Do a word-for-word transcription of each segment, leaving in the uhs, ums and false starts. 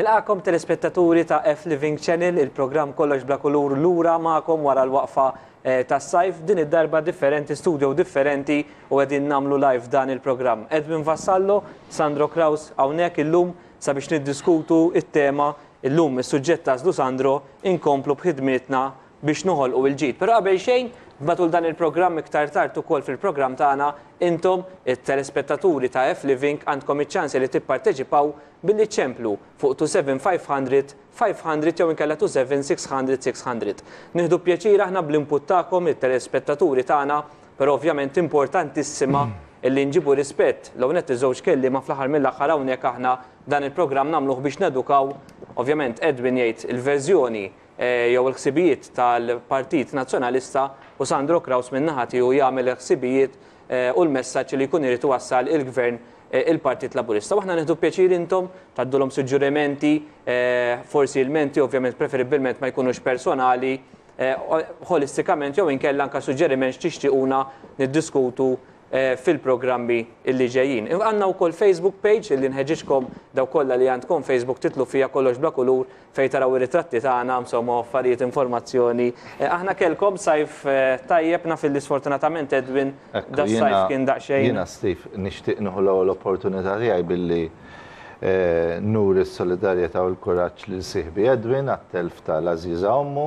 Nilqakom telespettaturi ta' F Living Channel, il-programm kollox bla kulur lura magħkom wara l-waqfa tas-sajf, din id-darba differenti, studio differenti u qegħdin nagħmlu live dan il-programm. Edwin Vassallo, Sandro Kraus hawnhekk illum sabiex niddiskutu it-tema illum is-suġġett tażlu Sandro inkomplu b'ħidmietna biex noħolqu l-ġid. Però qabel xejn, matul dan il-programm iktar tard ukoll fil-programm tagħna intom it-telespettaturi ta' F Living għandkom iċ-ċans li tipparteċipaw billi ċemplu fuq two seven five hundred five hundred jew inkella two seven six hundred six hundred. Nieħdu pjaċir aħna bl-input tagħkom it-telespettaturi tagħna, però ovvjament importantissima illi nġibu rispett l net iż-żewġ kelliema fl-aħħar mill-aħħar hawnhekk aħna dan il-programm nagħmluh biex nedukaw. Ovvjament Edwin jgħid il-verżjoni jew il-ħsibijiet tal-Partit Nazzjonalista u Sandro Kraus min-naħa tiegħu jagħmel il-ħsibijiet u l-messaġġ li jkun irid iwassal il-Gvern il-Partit Laburista. Waħna nieħdu pjaċir intom tgħaddulhom suġġerimenti, forsi il-menti ovvjament preferibilment ma jkunux personali, holistikament jew inkella anke suġġerimenti tixtiequna niddiskutu fil-programmi illi ġejjin. Għandna wkoll Facebook page illi nħeġġixkom daw kollha li għandkom Facebook titlu fija kollox bla kulur fejn taraw ir-ritratti tagħna insomma affarijiet informazzjoni. Aħna kellkom sajf tajjeb naf illi sfortunatament Edwin da sajf kien daqsxejn. Jiena Steve nixtieq nieħu l-opportunità tiegħi billi nur is-solidarjetà u l-kuraġġ lil sieħbi Edwin għat-telf tal-Ażiża ommu.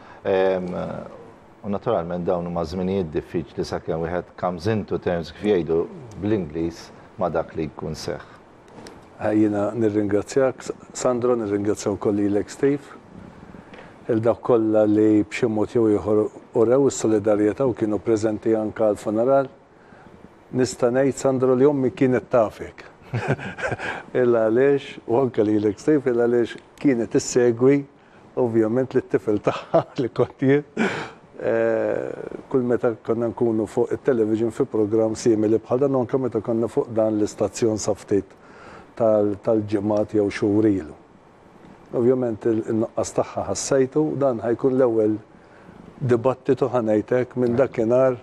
U naturalment dawn huma żminijiet diffiċli sakemm wieħed comes into terms kif jgħidu bl-Ingliż ma' dak li jkun seħħ. Jiena nirringrazzjak, Sandro, nirringrazzja wkoll lilek Steve, il dawk kollha li b'xi mod jew ieħor urew is-solidarjetà u kienu preżenti anke għall-funeral. Nista' ngħid Sandro li ommi kienet tafek. Illa għaliex, u anke lilek Steve, illa għaliex kienet issegwi ovvjament lit-tifel tagħha li kont jien. Kull meta konna nkunu fuq it-television fi programm simili bħal dan anke meta konna fuq dan l-istazzjon saftit tal-ġimgħat jew xhur ilu. Ovvjament in-nuqqas tagħha ħassejtu dan ħajkun l-ewwel dibattitu ħanejtek minn dakinhar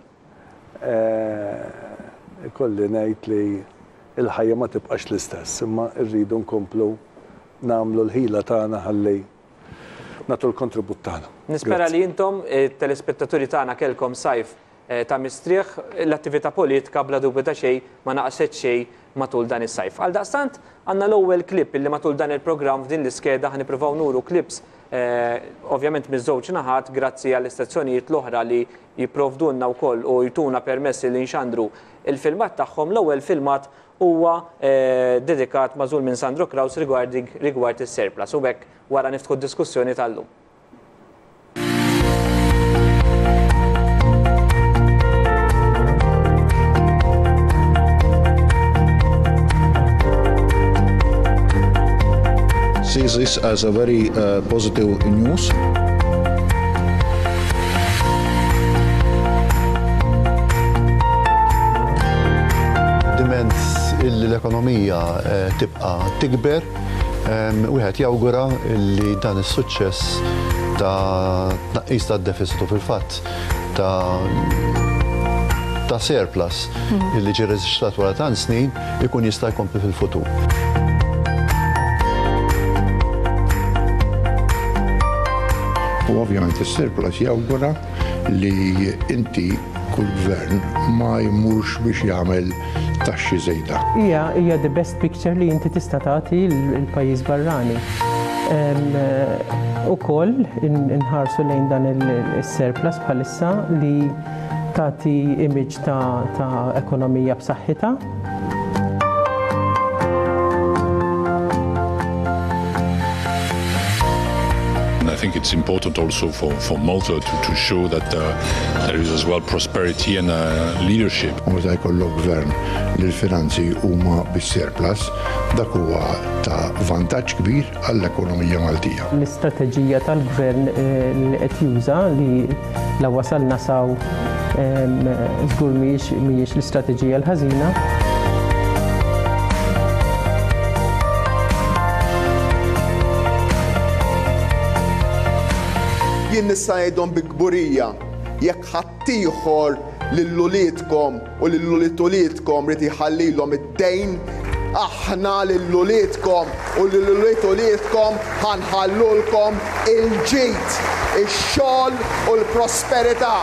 ikolli ngħid li l-ħajja ma tibqax l-istess, imma rridu nkomplu nagħmlu l-ħila tagħna ħalli nagħtu l-kontribut tagħna. Nispera li intom it-telespettaturi tagħna kellkom sajf ta' mistrieħ, l-attività politika bla dubju ta' xejn ma naqset xejn matul dan is-sajf. Għal daqstant għandna l-ewwel klipp illi matul dan il-programm f'din l-iskeda ħnippruvaw nuru klips ovvjament miż-żewġ naħat grazzi għall-istazzjonijiet l-oħra li jipprovdulna wkoll u jtuna permessi li nxandru il-filmat tagħhom. L-ewwel filmat huwa dedikat magħżul minn Sandro Kraus rigward is-surplus u hekk wara niftħu d-diskussjoni tal-lum. Sees this as a very uh, positive news. Diment l-ekonomija tibqa tikber, wieħed jawgura li dan is-suċċess ta' tnaqqis tad-deficitu fil-fatt ta' ta' surplus illi ġie reġistrat wara tant snin ikun jista' jkompli fil-futur. U ovvjament is-surplus jawgura li inti kull gvern ma jmurx biex jagħmel taxxi żejda. Hija hija the best picture li inti tista' tagħti l-pajjiż barrani. Ukoll inħarsu lejn dan is-surplus bħalissa li tagħti image ta' ekonomija b'saħħitha. I think it's important also for, for Malta to, to show that uh, there is as well prosperity and uh, leadership. Meta jkollok gvern li l-finanzi huma bis-surplus, dak huwa ta' vantaġġ kbir għall-ekonomija Maltija. L-istrateġija tal-gvern li qed juża li la wasalna saw żgur mhijiex l-istrateġija l-ħażina. Jien nista' ngħidhom bi kburija jekk ħadd ieħor lil uliedkom u lil ulied uliedkom rid iħallilhom id-dejn aħna lill-uliedkom u lill-ulied uliedkom ħanħallulkom il-ġid, ix-xogħol u l-prosperità.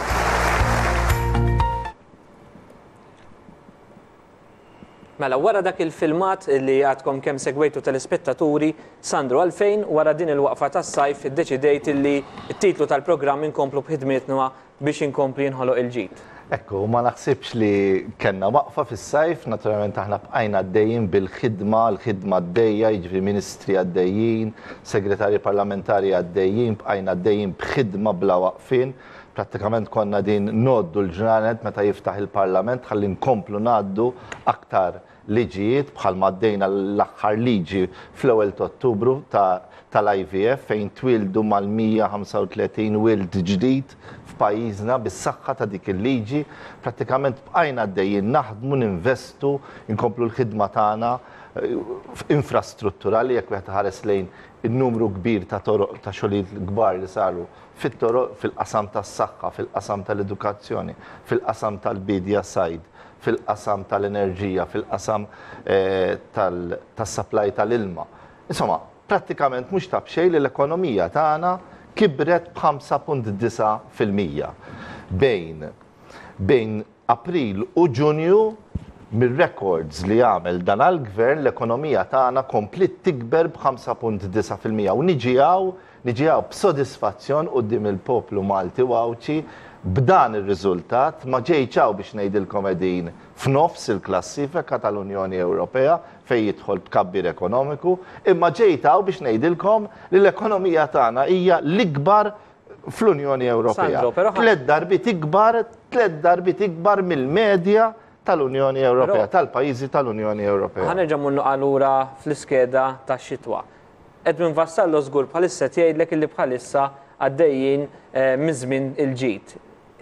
Mela, wara dak il-filmat li għadkom kemm segwejtu telespettaturi, Sandro, għalfejn wara din il-waqfa tas-sajf iddeċidejt li t-titlu tal-programm inkomplu b'ħidmietna biex inkomplu jinħoloq il-ġid. Ekku, ma naħsibx li kellna waqfa fis-sajf, naturalment aħna bqajna għaddejjin bil-ħidma, l-ħidma għaddejja, jiġri ministri għaddejjin, segretarji parlamentari għaddejjin, bqajna għaddejjin b'ħidma bla waqfin. Prattikament konna din noddu l-ġranet meta jiftaħ il-Parlament ħalli nkomplu ngħaddu aktar liġijiet bħal maddejna l-aħħar liġi fl-ewwel ta' Ottubru tal-I V F fejn twildu mal-mija ħamsa u tletin wild ġdid f'pajjiżna bis-saħħa ta' dik il-liġi. Prattikament bqajna għaddejjin naħdmu ninvestu, nkomplu l-ħidma tagħna infrastrutturali jekk wieħed ħares lejn il-numru kbir ta' toroq ta' xogħlijiet kbar li saru fit-toroq fil-qasam tas-saħħa, fil-qasam tal-edukazzjoni, fil-qasam tal-bidja sajd, fil-qasam tal-enerġija, fil-qasam tas-supply tal-ilma. Insomma, prattikament mhux tab xejn li l-ekonomija tagħna kibret b'ħamsa punt disa' fil-mija. Bejn bejn April u Ġunju mir-records li għamel dan għall-gvern l-ekonomija tagħna komplit tikber b'ħamsa punt disa' fil-mija u niġijaw niġijaw b'sodisfazzjon quddiem il-poplu Malti Wawċi b'dan ir-riżultat ma ġejċaw biex ngħidilkom qegħdin f'nofs il-klassifika tal-Unjoni Ewropea fejn jidħol tkabbir ekonomiku, imma ġejtaw biex ngħidilkom li l-ekonomija tagħna hija l-ikbar fl-Unjoni Ewropea. Tliet darbit ikbar, tliet darbit ikbar mill-medja tal-Unjoni Ewropea, tal-pajjiżi tal-Unjoni Ewropea. Ħanerġa' munnu allura fl-iskeda tax-xitwa. Edwin Vassallo żgur bħalissa tgħidlek illi bħalissa għaddejjin minn żmien il-ġid.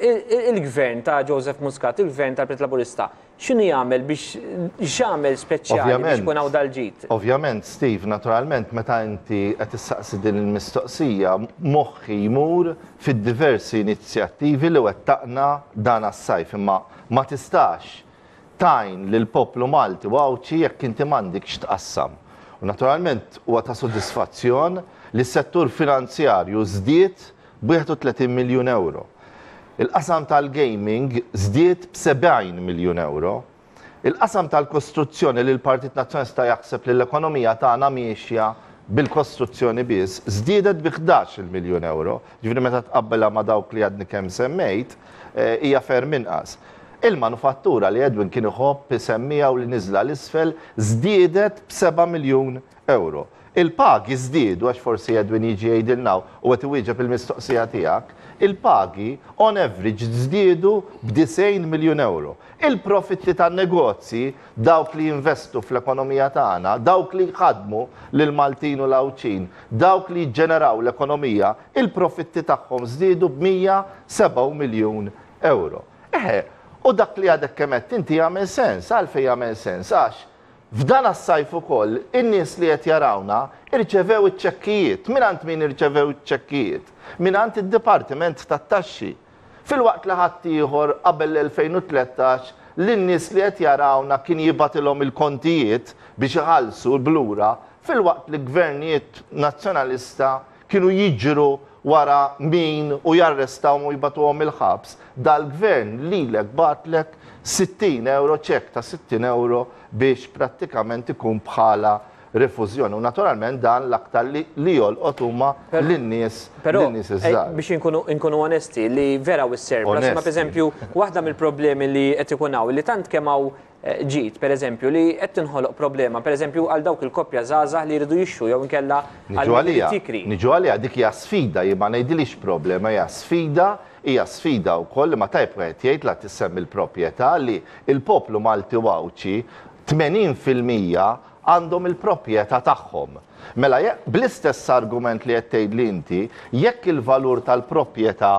Il-gvern ta' Joseph Muscat, il-gvern tal-Partit Laburista, x'inhu jagħmel biex x'għamel speċjali biex ikun hawn dal-ġid? Ovvjament, Steve, naturalment meta inti qed issaqsi din il-mistoqsija moħħi jmur fid-diversi inizjattivi li wettaqna dan as-sajf, imma ma tistax tajn lill-poplu Malti Wawċi jekk inti m'għandekx tqassam. U naturalment huwa ta' sodisfazzjon li s-settur finanzjarju żdied b'wieħed u tletin miljun euro. Il-qasam tal-gaming żdied b'sebgħin miljun euro. Il-qasam tal-kostruzzjoni li l-Partit Nazzjonalista jaħseb li l-ekonomija tagħna miexja bil-kostruzzjoni biss żdiedet bi ħdax miljun euro. Ġifieri meta tqabbelha ma' dawk li għadni kemm semmejt hija ferm inqas. Il-manufattura li Edwin kien iħobb isemmija u li niżla l-isfel żdiedet b'seba' miljun euro. Il-pagi żdiedu għax forsi Edwin jiġi jgħidilna u qed iwieġeb il-mistoqsija tiegħek, il-pagi on average żdiedu b'disgħin miljun euro. Il-profitti tan-negozji dawk li jinvestu fl-ekonomija tagħna, dawk li jħaddmu lil Maltin u Lawċin, dawk li jġeneraw l-ekonomija, il-profitti tagħhom żdiedu b'mija seba' miljun euro. Eħe, u dak li għadek kemet inti jagħmel sens, għalfejn jagħmel sens, għax f'dan as-sajf ukoll in-nies li qed jarawna irċevew iċ-ċekkijiet. Minant min irċevew iċ-ċekkijiet? Minant id-Dipartiment tat-Taxxi. Filwaqt li ħadd ieħor qabel l-elfejn u tlettax lin-nies li qed jarawna kien jibatilhom il-kontijiet biex iħallsu l-blura, filwaqt li gvernijiet nazzjonalista kienu jiġru wara min u jarrestaw u jibatuhom il-ħabs, dal-gvern lilek batlek sittin euro, ċek ta' sittin euro biex prattikament ikun bħala refużjoni. U naturalment dan l-aktar li jolqot huma lin-nies iż-żgħar. Biex inkunu onesti li vera wis-surplus, ma pereżempju waħda mill-problemi li qed ikun hawn li tant kemm hawn ġid, pereżempju, li qed tinħoloq problema, pereżempju għal dawk il-koppja żgħażagħ li jridu jixxu jew inkella għal tikri. Niġu għalija dik hija sfida, ma ngħidilix problema, hija sfida, hija sfida wkoll ma tajb qed jgħid la tissemmi l-proprjetà li l-poplu Malti Wawċi tmenin fil-mija għandhom il-proprjetà tagħhom. Mela bl-istess argument li qed tgħid li inti, jekk il-valur tal-proprjetà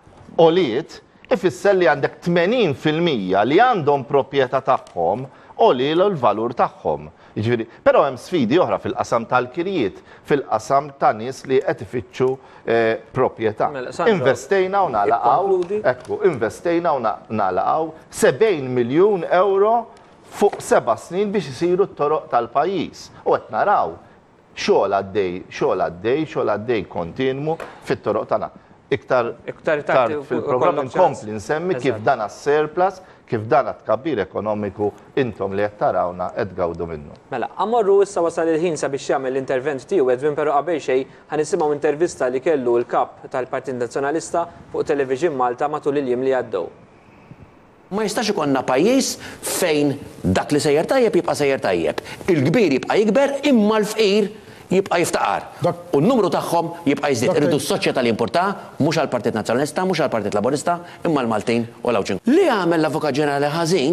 għoliet, ifisser li għandek tmenin fil-mija li għandhom proprjetà tagħhom għoli l-valur tagħhom. Jiġifieri, però hemm sfidi oħra fil-qasam tal-kirjiet, fil-qasam ta' nies li qed ifittxu proprjetà. Investejna u nagħlaqgħu, ekku, investejna u nagħlaqgħu sebgħin miljun euro fuq seba' snin biex isiru t-toroq tal-pajjiż. U qed naraw xogħol għaddej, xogħol għaddej, xogħol għaddej kontinwu fit-toroq tagħna. Iktar tard fil-programm inkompli nsemmi kif dan għas-surplus, kif dan għat-tkabbir ekonomiku intom li qed tarawna qed gawdu minnu. Mela, għamorru issa wasal il-ħin sabiex jagħmel l-intervent tiegħu Edwin, però qabel xejn ħanisimgħu intervista li kellu l-kap tal-Partit Nazzjonalista fuq Television Malta matul il-jiem li għaddew. Ma jistax ikonna pajjiż fejn dak li sejjer tajjeb jibqa' sejjer tajjeb. Il-kbir jibqa' jikber imma l-fqir jibqa' jiftaqar. U n-numru tagħhom jibqa' jiżdied. Irridu s-soċjetà li importa mhux għall-Partit Nazzjonalista, mhux għall-Partit Laburista, imma l-Maltin u l-Awċin. Li għamel l-Avukat Ġenerali ħażin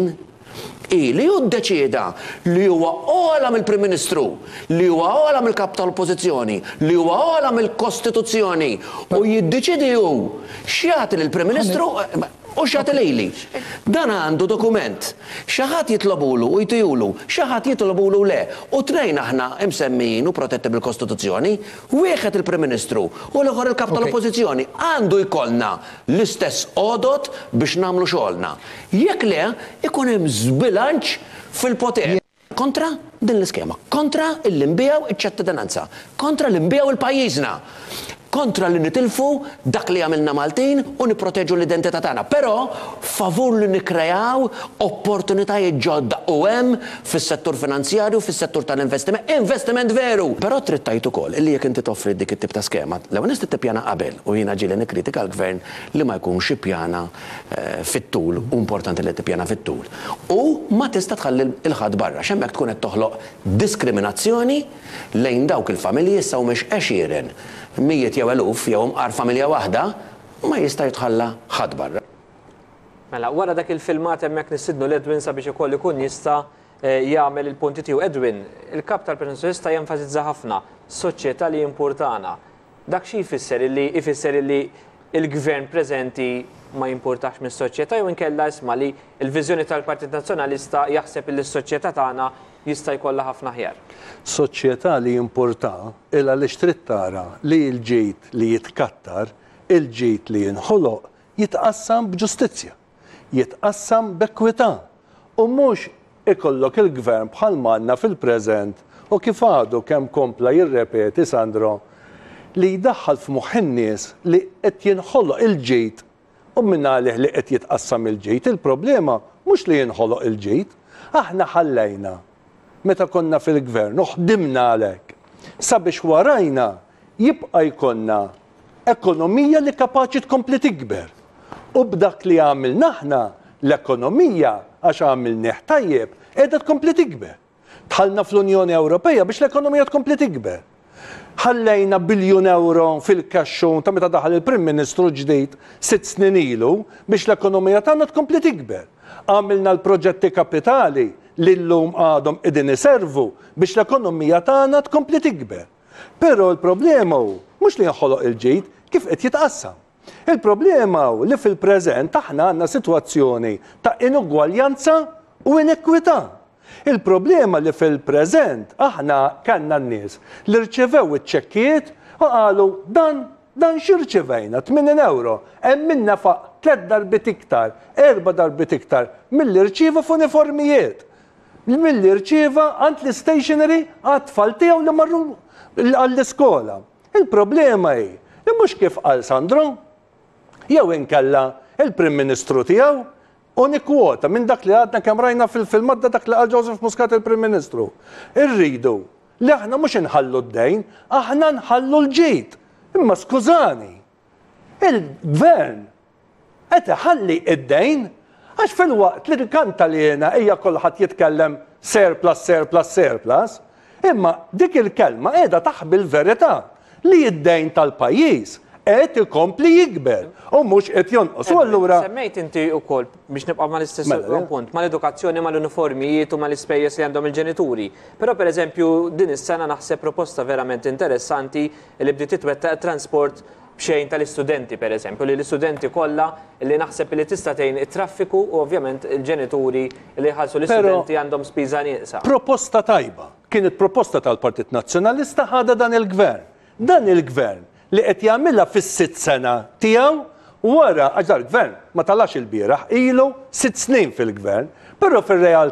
i li hu ddeċieda li huwa ogħla mill-Prim Ministru, li huwa ogħla mill-Kap tal-Oppożizzjoni, li huwa ogħla mill-Kostituzzjoni u jiddeċiedi hu x'jagħti lill-Prim Ministru u xagħti lejli. Dan għandu dokument. Xaħat jitlobulu u jtijulu, xaħat jitlobulu le. U tnejn aħna imsemmijin u protetti bil-Kostituzzjoni, wieħed il-Prim Ministru u l-oħor il-Kap tal-Oppożizzjoni għandu jkollna l-istess għodot biex nagħmlu xogħolna. Jekk le, ikun hemm żbilanċ fil-poter. Kontra din l-iskema, kontra l-imbijaw iċ-ċittadinanza, kontra l-imbijaw il-pajjiżna, kontra li nitilfu dak li għamilna Maltin u niproteġu l-identità tagħna. Però favur li nikreaw opportunitajiet ġodda u hemm fis-settur finanzjarju, fis-settur tal-investiment, investiment veru. Però trid tajt ukoll li jekk inti toffri dik it-tip ta' skema, l-ewwel nista' tippjana qabel u jiena ġieli nikkritika l-gvern li ma jkunx ippjana fit-tul u importanti li tippjana fit-tul. U ma tista' tħalli il-ħadd barra x'hemmhekk tkun qed toħloq diskriminazzjoni lejn dawk il-familji issa mhux għexieren mijiet jew eluf jew mqar familja waħda ma jista' jitħalla ħadd barra. Mela, wara dak il-filmat hemmhekk nissidnu l-Edwin sabiex ukoll ikun jista' jagħmel il-punti tiegħu. Edwin, il-Kap tal-Partit Nazzjonalista jenfasizza ħafna soċjetà li importana. Dak xi jfisser illi jfisser illi il-gvern preżenti ma jimpurtax mis-soċjetà jew inkella isma' li l-viżjoni tal-Partit Nazzjonalista jaħseb li s-soċjetà tagħna jista' jkollha ħafna ħjar. Soċjetà li jimporta illa li trid tara li l-ġejt li jitkattar, il-ġejt li jinħoloq jitqassam b'ġustizzja, jitqassam b'ekwità u mhux ikollok il-gvern bħal manna fil-preżent u kif għadu kemm kompla jirrepeti Sandro li jdaħħal f'moħħ in-nies li qed jinħoloq il-ġejt u minn għalih li qed jitqassam il-ġejt. Il-problema mhux li jinħoloq il-ġejt, aħna ħallejna meta konna fil-gvern, uħdimna għalek, sabiex warajna jibqa jkonna ekonomija li kapaċi tkompli tikber. U b'dak li għamilna aħna l-ekonomija għax għamilni tajjeb qiegħda tkompli tikber. Tħallna fl-Unjoni Ewropea biex l-ekonomija tkompli tikber. Ħallejna biljun euro fil-kaxxun ta' meta daħal il-Prim Ministru ġdid sitt snin ilu biex l-ekonomija tagħna tkompli tikber. Għamilna l-proġetti kapitali li l-lum għadhom qegħdin iservu biex l-ekonomija tagħna tkompli tikber. Però l-problema hu mhux li jinħoloq il-ġid kif qed jitqassam. Il-problema hu li fil-preżent aħna għandna sitwazzjoni ta' inugwaljanza u inekwità. Il-problema li fil-preżent aħna kellna n-nies li rċevew iċ-ċekkiet u qalu dan dan xirċevejna tmien euro, hemm minna faq tliet darbit iktar, erba' darbit iktar milli rċieva f'uniformijiet. Milli rċieva għand l-stationery għat-tfal tiegħu li marru għall-iskola. Il-problema hi li mhux kif qal Sandro, jew inkella il-Prim Ministru tiegħu u nikkwota minn dak li għadna kemm rajna fil-filmat dak li qal Joseph Muscat il-Prim Ministru. Irridu li aħna mhux inħallu d-dejn, aħna nħallu l-ġid. Imma skużani, il-gvern qed iħalli id-dejn għax fil-waqt li l-kanta li jiena hija kulħadd jitkellem surplus, surplus, surplus, imma dik il-kelma qiegħda taħbi l-verità li id-dejn tal-pajjiż qed ikompli jikber u mhux qed jonqos. U allura semmejt inti wkoll biex nibqa' mal-istess punt mal-edukazzjoni mal-uniformijiet u mal-ispejjeż li għandhom il-ġenituri. Però pereżempju din is-sena naħseb proposta verament interessanti li bdiet titwettaq transport b'xejn tal-istudenti pereżempju li l-istudenti kollha li naħseb li tista' tgħin it-traffiku u ovvjament il-ġenituri li jħallsu l-istudenti għandhom spiża nieqsa. Proposta tajba. Kienet proposta tal-Partit Nazzjonalista ħada dan il-gvern. Dan il-gvern li qed jagħmilha fis-sitt sena tiegħu wara għax dan il-gvern ma talax il-bieraħ ilu sitt snin fil-gvern, però fir-realtà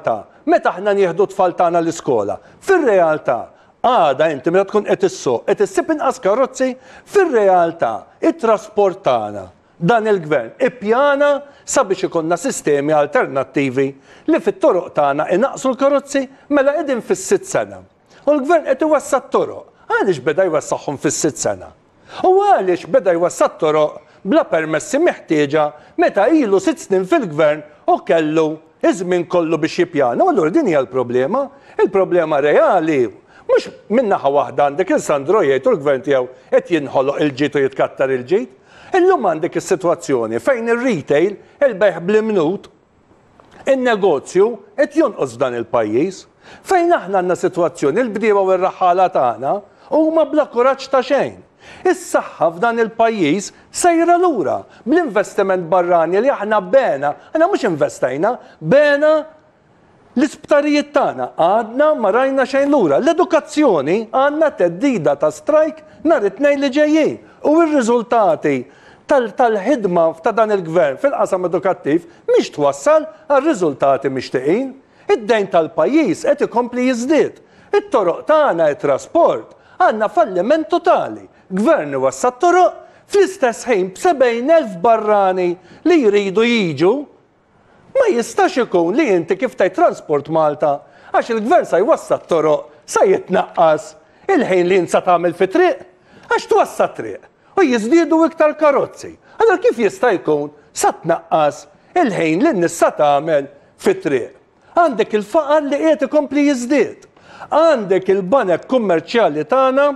meta aħna nieħdu tfal tagħna l-iskola. Fir-realtà, għada inti meta tkun qed issuq, qed issib inqas karozzi, fir-realtà it-trasport tagħna dan il-gvern ippjana sabiex ikonna sistemi alternattivi li fit-toroq tagħna inaqsu l-karozzi mela qegħdin fis-sitt sena. U l-gvern qed iwassa t-toroq. Għaliex beda jwassaħħom fis-sitt sena? U għaliex beda jwassa t-toroq bla permessi meħtieġa meta ilu sitt snin fil-gvern u kellu iż-żmien kollu biex jippjana. U allura din hija l-problema. Il-problema reali mhux minnaħa waħda għandek il-Sandro jgħid u l-gvern tiegħu qed jinħoloq il-ġid u jitkattar il-ġid. Illum għandek is-sitwazzjoni fejn ir-retail, il-bejħ bl-imnut, in-negozju qed jonqos f'dan il-pajjiż. Fejn aħna għandna sitwazzjoni l-bdiewa u r-raħħala tagħna huma bla kuraġġ ta' xejn. Is-saħħa f'dan il-pajjiż sejra lura bl-investiment barrani li aħna bena, aħna mhux investajna, bena l-isptarijiet tagħna għadna ma rajna xejn lura. L-edukazzjoni għandna teddida ta' strajk nhar it-tnejn li ġejjin u r-riżultati tal-ħidma ta' dan il-gvern fil-qasam edukattiv mhix twassal għar-riżultati mixtieqin. Id-dejn tal-pajjiż qed ikompli jiżdied. It-toroq tagħna it-trasport għandna falliment totali. Gvern wassa t-toroq fl-istess ħin b'sebgħin elf barrani li jridu jiġu ma jistax ikun li inti kif tajt Transport Malta għax il-gvern sa jwassa t-toroq sa jitnaqqas il-ħin li jinsa tagħmel fi triq għax twassa triq u jiżdiedu iktar karozzi. Allora kif jista' jkun sa tnaqqas il-ħin li nissa tagħmel fi triq? Għandek il-faqar li qiegħed ikompli jiżdied. Għandek il-banek kummerċjali tagħna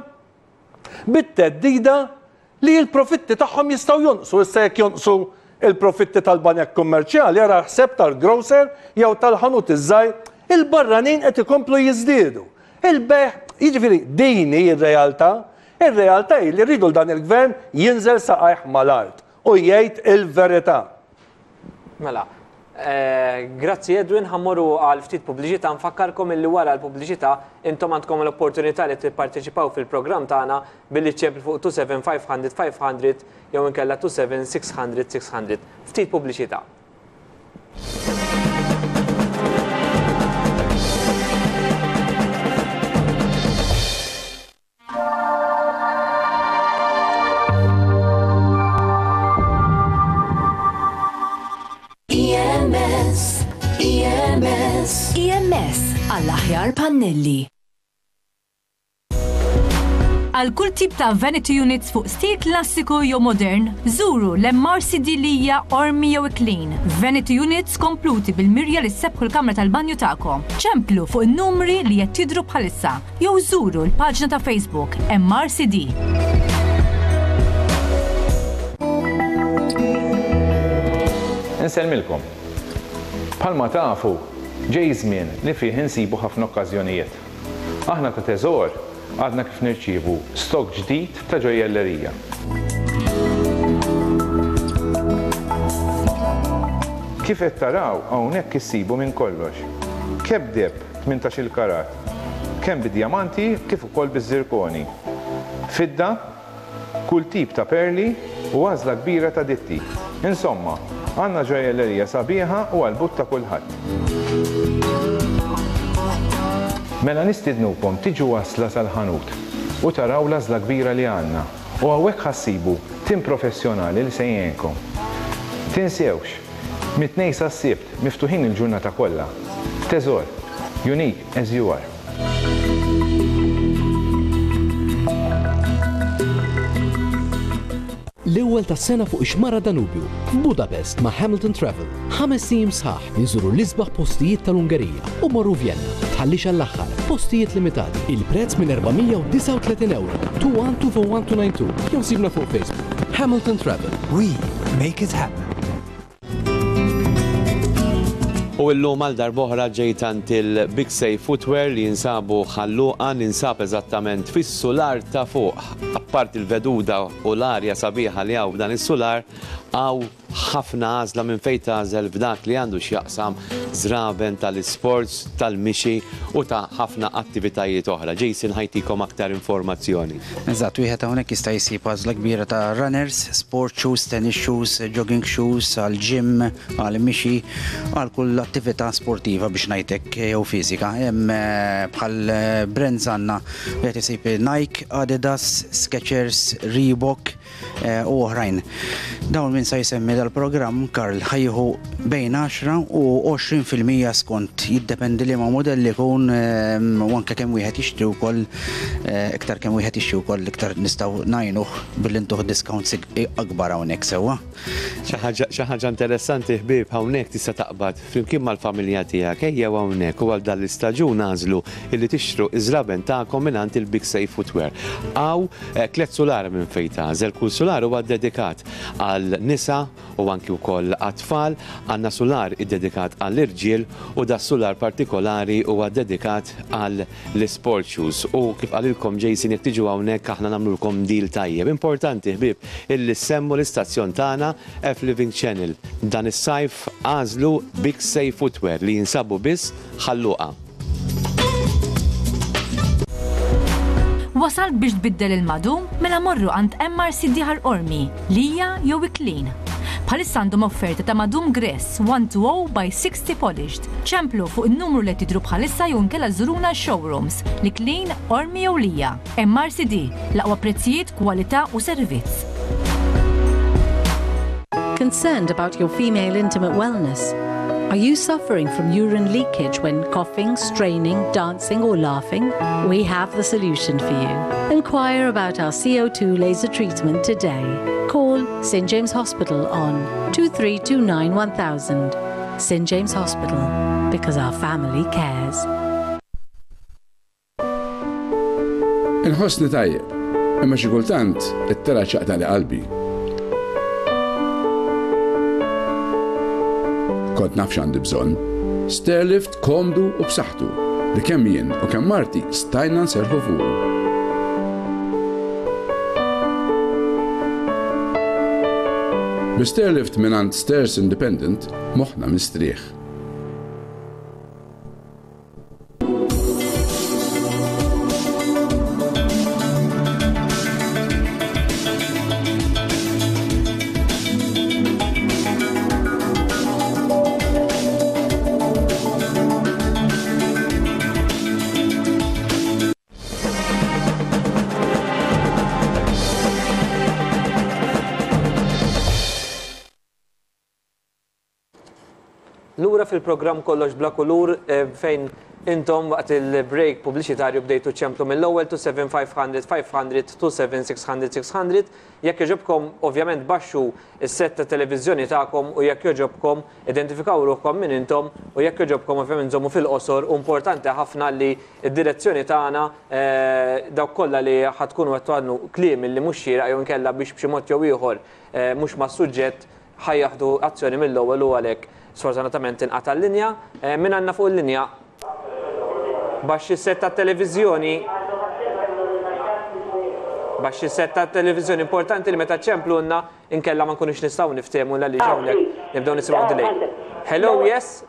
bit-teddida li l-profitti tagħhom jistgħu jonqsu, issa jekk jonqsu il-profitti tal-banek kummerċjali ara ħseb tal-grocer jew tal-ħanut iż-żgħir, il-barranin qed ikomplu jiżdiedu. Il-beħ, jiġifieri din hi r-realtà, ir-realtà hi li rridu dan il-gvern jinżel saqajh mal-art u jgħid il-verità. Mela, grazzi Edwin, ħammorru għal ftit pubbliċità, nfakkarkom illi wara l-pubbliċità intom għandkom l-opportunità li tipparteċipaw fil-programm tagħna billi ċemplu fuq two seven five hundred five hundred jew inkella two seven six hundred six hundred. Ftit pubbliċità. E M S għall-aħjar pannelli. Għal kull tip ta' vanity units fuq stil klassiku jew modern, żuru l-M R C D li hija Ormi jew Clean. Vanity units kompluti bil-mirja li ssebħu l-kamra tal-banju tagħkom. ċemplu fuq in-numri li qed tidhru bħalissa jew żuru l-paġna ta' Facebook M R C D. Inselmilkom. Bħalma tafu, ġej żmien li fih insibu ħafna okkażjonijiet. Aħna ta' Teżor għadna kif nirċievu stok ġdid ta' ġojellerija. Kif qed taraw hawnhekk issibu minn kollox. Kebdeb tmintax-il karat, kemm bid-djamanti kif ukoll biż-żirkoni. Fidda, kull tip ta' perli u għażla kbira ta' ditti. Insomma, għandna ġojellerija sabiħa u għal-but ta' kulħadd. Mela nistidnukom tiġu wasla sal-ħanut u taraw l-għażla kbira li għandna u hawnhekk ħassibu tim professjonali li se jgħinkom. Tinsewx, mit-tnejn sas-sibt miftuħin il-ġurnata kollha. Teżor, unique as you are. L-ewwel tas-sena fuq ix-xmara Danubju, f'Budapest ma' Hamilton Travel. Ħames sim sħaħ jinżuru l-isbaħ postijiet tal-Ungerija u morru Vienna. Tħallix għall-aħħar, postijiet limitati. Il-prezz minn erbaħmija u tisa u tletin euro. two one two four one two nine two. Jew sibna fuq Facebook. Hamilton Travel. We make it happen. U l-lum għal darboħra ġejtant il-Big Safe Footwear li jinsabu ħalluqa ninsab eżattament fis-sular ta' fuq. Appart il-veduda u l-arja sabiħa li għaw f'dan is-sular għaw ħafna għażla minn fejn tażel f'dak li għandu x'jaqsam żraben tal-isports, tal-mixi u ta' ħafna attivitajiet oħra. Jason, ħajtikom aktar informazzjoni. Eżatt, wieħed hawnhekk jista' jsib għażla kbira ta' runners, sport shoes, tennis shoes, jogging shoes, għal gym, għal mixi, għal kull attività sportiva biex ngħidlek jew fiżika. Hemm bħal brands għandna wieħed isib Nike, Adidas, Skechers, Reebok u oħrajn. Dawn minn sa jsemmi dal-programm Karl ħajħu bejn għaxra u għoxrin fil-mija skont jiddependi li ma' modell li kun u anke kemm wieħed jixtri wkoll iktar kemm wieħed jixtri wkoll iktar nistgħu ngħinuh billi ntuħ discounts akbar hawnhekk sewwa. Xi ħaġa interessanti ħbieb hawnhekk tista' taqbad flimkien mal-familja tiegħek ejjew hawnhekk u għal dan l-istaġun għażlu illi tixtru iż-żraben tagħkom mingħand il-Big Safe Footwear. Aw tliet sulari minn fejn tagħżel, kull sular huwa dedikat għal nisa u anki wkoll għat-tfal, għandna sular iddedikat għall irġiel u da sular partikolari huwa dedikat għal l-sport shoes. U kif qalilkom Jason jekk tiġu hawnhekk aħna nagħmlulkom deal tajjeb. Importanti ħbieb illi semmu l-istazzjon tagħna F Living Channel. Dan is-sajf għażlu Big Safe Footwear li jinsabu biss ħalluqa. Wasalt biex tbiddel il-madu mela morru għand M R C D Ħarqormi, Lija jew Clean. Bħalissa għandhom offerta ta' madum Gress one twenty by sixty polished. ċemplu fuq il-numru li tidru bħalissa jew inkella żuruna showrooms li Clean, Ormi jew Lija. M R C D, l-aqwa prezzijiet, kwalità u servizz. Concerned about your female intimate wellness? Are you suffering from urine leakage when coughing, straining, dancing or laughing? We have the solution for you. Inquire about our C O two laser treatment today. Call Saint James Hospital on two three two nine one thousand. Saint James Hospital, because our family cares. Inħossni tajjeb, imma xi kultant it-tara ċaqta li qalbi. Kont nafx għandi bżonn, stairlift komdu u b'saħħtu li kemm jien u kemm marti stajna nserħu fuqu. Bi-stairlift mingħand Stairs Independent moħħna mistrieħ. Lura fil-programm kollox bla kulur fejn intom waqt il-break publiċitarju bdejtu ċemplu mill-ewwel two seven five hundred five hundred two seven six hundred six hundred. Jekk jogħġobkom ovvjament baxxu is-set ta' televiżjoni tagħkom u jekk jogħġobkom identifikaw ruħkom minn intom u jekk jogħġobkom ovvjament żommu fil-qosor u importanti ħafna li d-direzzjoni tagħna dawk kollha li ħadkunu qed tgħadnu kliem li mhux xieraq jew inkella biex b'xi mod jew ieħor mhux mas-suġġett ħajjaħdu azzjoni mill-ewwel u għalhekk sfortunatament inqata' l-linja. Min għandna fuq il-linja? Baxxi set ta' televiżjoni. Baxxi set ta' televiżjoni importanti li meta ċemplunna inkella ma nkunux nistgħu niftehmu l li hawnhekk nibdew nisimgħu delay. Hello, yes?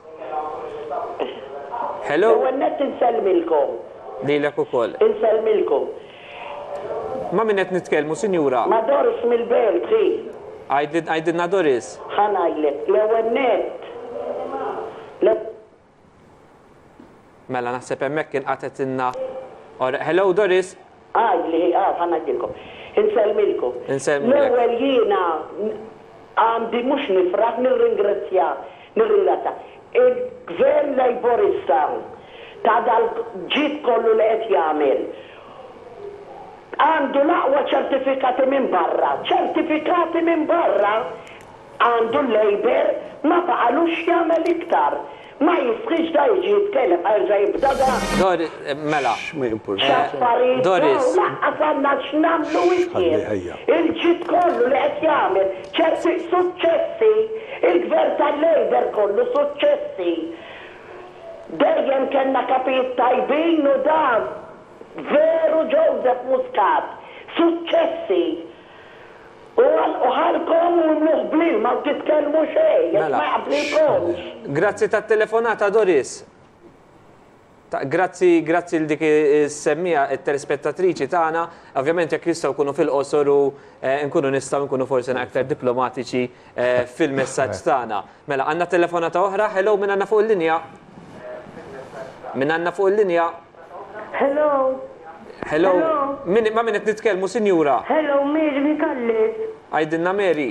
Hello? Għannet insellmilkom. Lilek ukoll. Insellmilkom. Ma min qed nitkellmu, sinjura? Ma Doris mill-Belt, ħi. Għajdidna Doris? Ħanajlek, l-għannet. Mela naħseb hemmhekk inqatet inna. Hello Doris. Għajli, għaf ħanajdilkom. Insellmilkom. Insellmilek. L-ewwel jiena għandi mhux nifraħ nirringrazzja, nirringrazzja. Il-Gvern Lejborista ta' dal-ġid kollu li qed jagħmel. Għandu l-aqwa ċertifikati minn barra, ċertifikati minn barra għandu l-Lejber ma baqalux jagħmel iktar. Ma jifriġ da jiġi jitkellem għalġa jibda da. Doris, mela. Xaffariet, Doris. laqqas għandna x'namlu iktar. Il-ġid kollu li qed jagħmel ċerti suċċessi, il-gvern tal-Lejber kollu suċċessi. Dejjem kellna kapijiet tajbin u dan veru Joseph Muscat, suċċessi. U ħalkom u mluħ blil, ma titkellmu xej, jek ma jaqblilkomx. Grazzi tat-telefonata Doris. Grazzi, grazzi l dik semmija il-telespettatriċi tagħna, ovvjament jekk jistgħu nkunu fil-qosor u nkunu nistgħu nkunu forsi aktar diplomatiċi fil-messaġġ tagħna. Mela, għandna telefonata oħra, hello min għandna fuq il-linja. Min għandna fuq il-linja. Hello. Hello. Ma min qed nitkellmu, Sinjura? Hello, Mary Mikallet. Għajdilna Mary.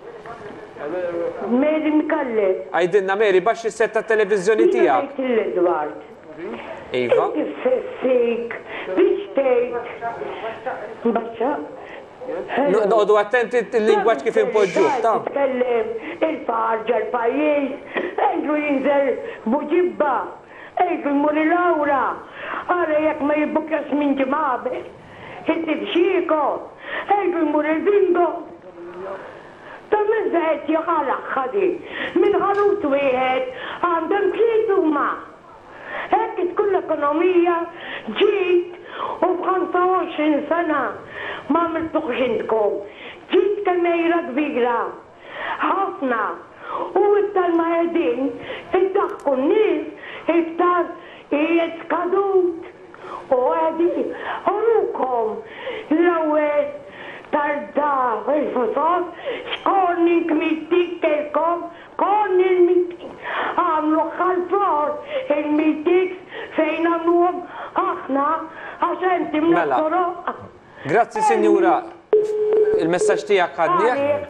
Mary Mikallet. Għajdilna Mary, baxx is-set tat-televiżjoni tiegħek. Edward. Iva. Fessik, biex tgħid. Baxxa. Noqogħdu attenti il-lingwaġġ kif impoġġuh, ta' Tkellem il-farġa l-pajjiż, ejdu jinżel buġibba, ejdu jmur Lawra, ara jekk ma jibbukjas minn ġimgħa, inti bxiko, ejdu jmur il-bingo. Ta' mezza qed jaħalaq ħadi, minn ħalut wieħed għandhom tliet huma. Hekk tkun l-ekonomija ġiet u b'ħamsa u għoxrin sena ma għamiltuħx intkom. Ġiet kemmejra kbira, ħafna, u iktar-ma qegħdin iddaħħu n-nies iktar qiegħed skadut. U qegħdin urukom l-ewwel tarda il-fusot, xkorni kmittik kelkom, korni il-mittik. Għamlu xalfor il-mittik fejn għamluhom aħna għaxen timna t-toroq. Grazzi, Sinjura. Il-messaġġ tiegħek ħadnieh.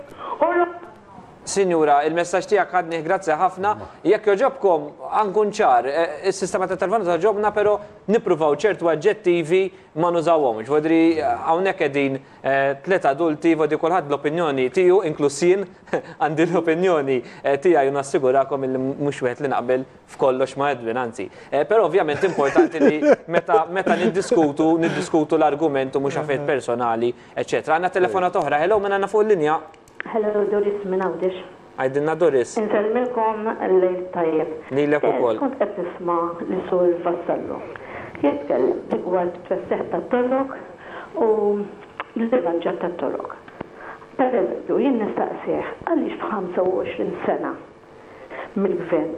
Sinjura, il-messaġġ tiegħek ħadnieh, grazzi ħafna. Jekk joġobkom ankun ċar, is-sistema ta' telefonu ġobna, però nippruvaw ċertu aġġettivi ma nużawhomx. Vodri hawnhekk qegħdin tliet adulti, vodi kulħadd l-opinjoni tiegħu, inkluż jien għandi l-opinjoni tiegħi u nassigurakom li mhux wieħed li naqbel f'kollox ma' Edwin, anzi. Però ovvjament importanti li meta niddiskutu, niddiskutu l-argument u mhux affarijiet personali, eċċetera. Għandna telefonat oħra, hello min għandna fuq il-linja. Hello, Doris minn Għawdex. Għajdinna Doris. Nselmilkom l-lejl tajjeb. Lilek ukoll. Kont qed nisma' li sur Vassallo. Jitkellem rigward twesseħ tat-torok u l-bilanġat tat-torok. Per eżempju, jien nistaqsih għaliex f'ħamsa u għoxrin sena mill-gvern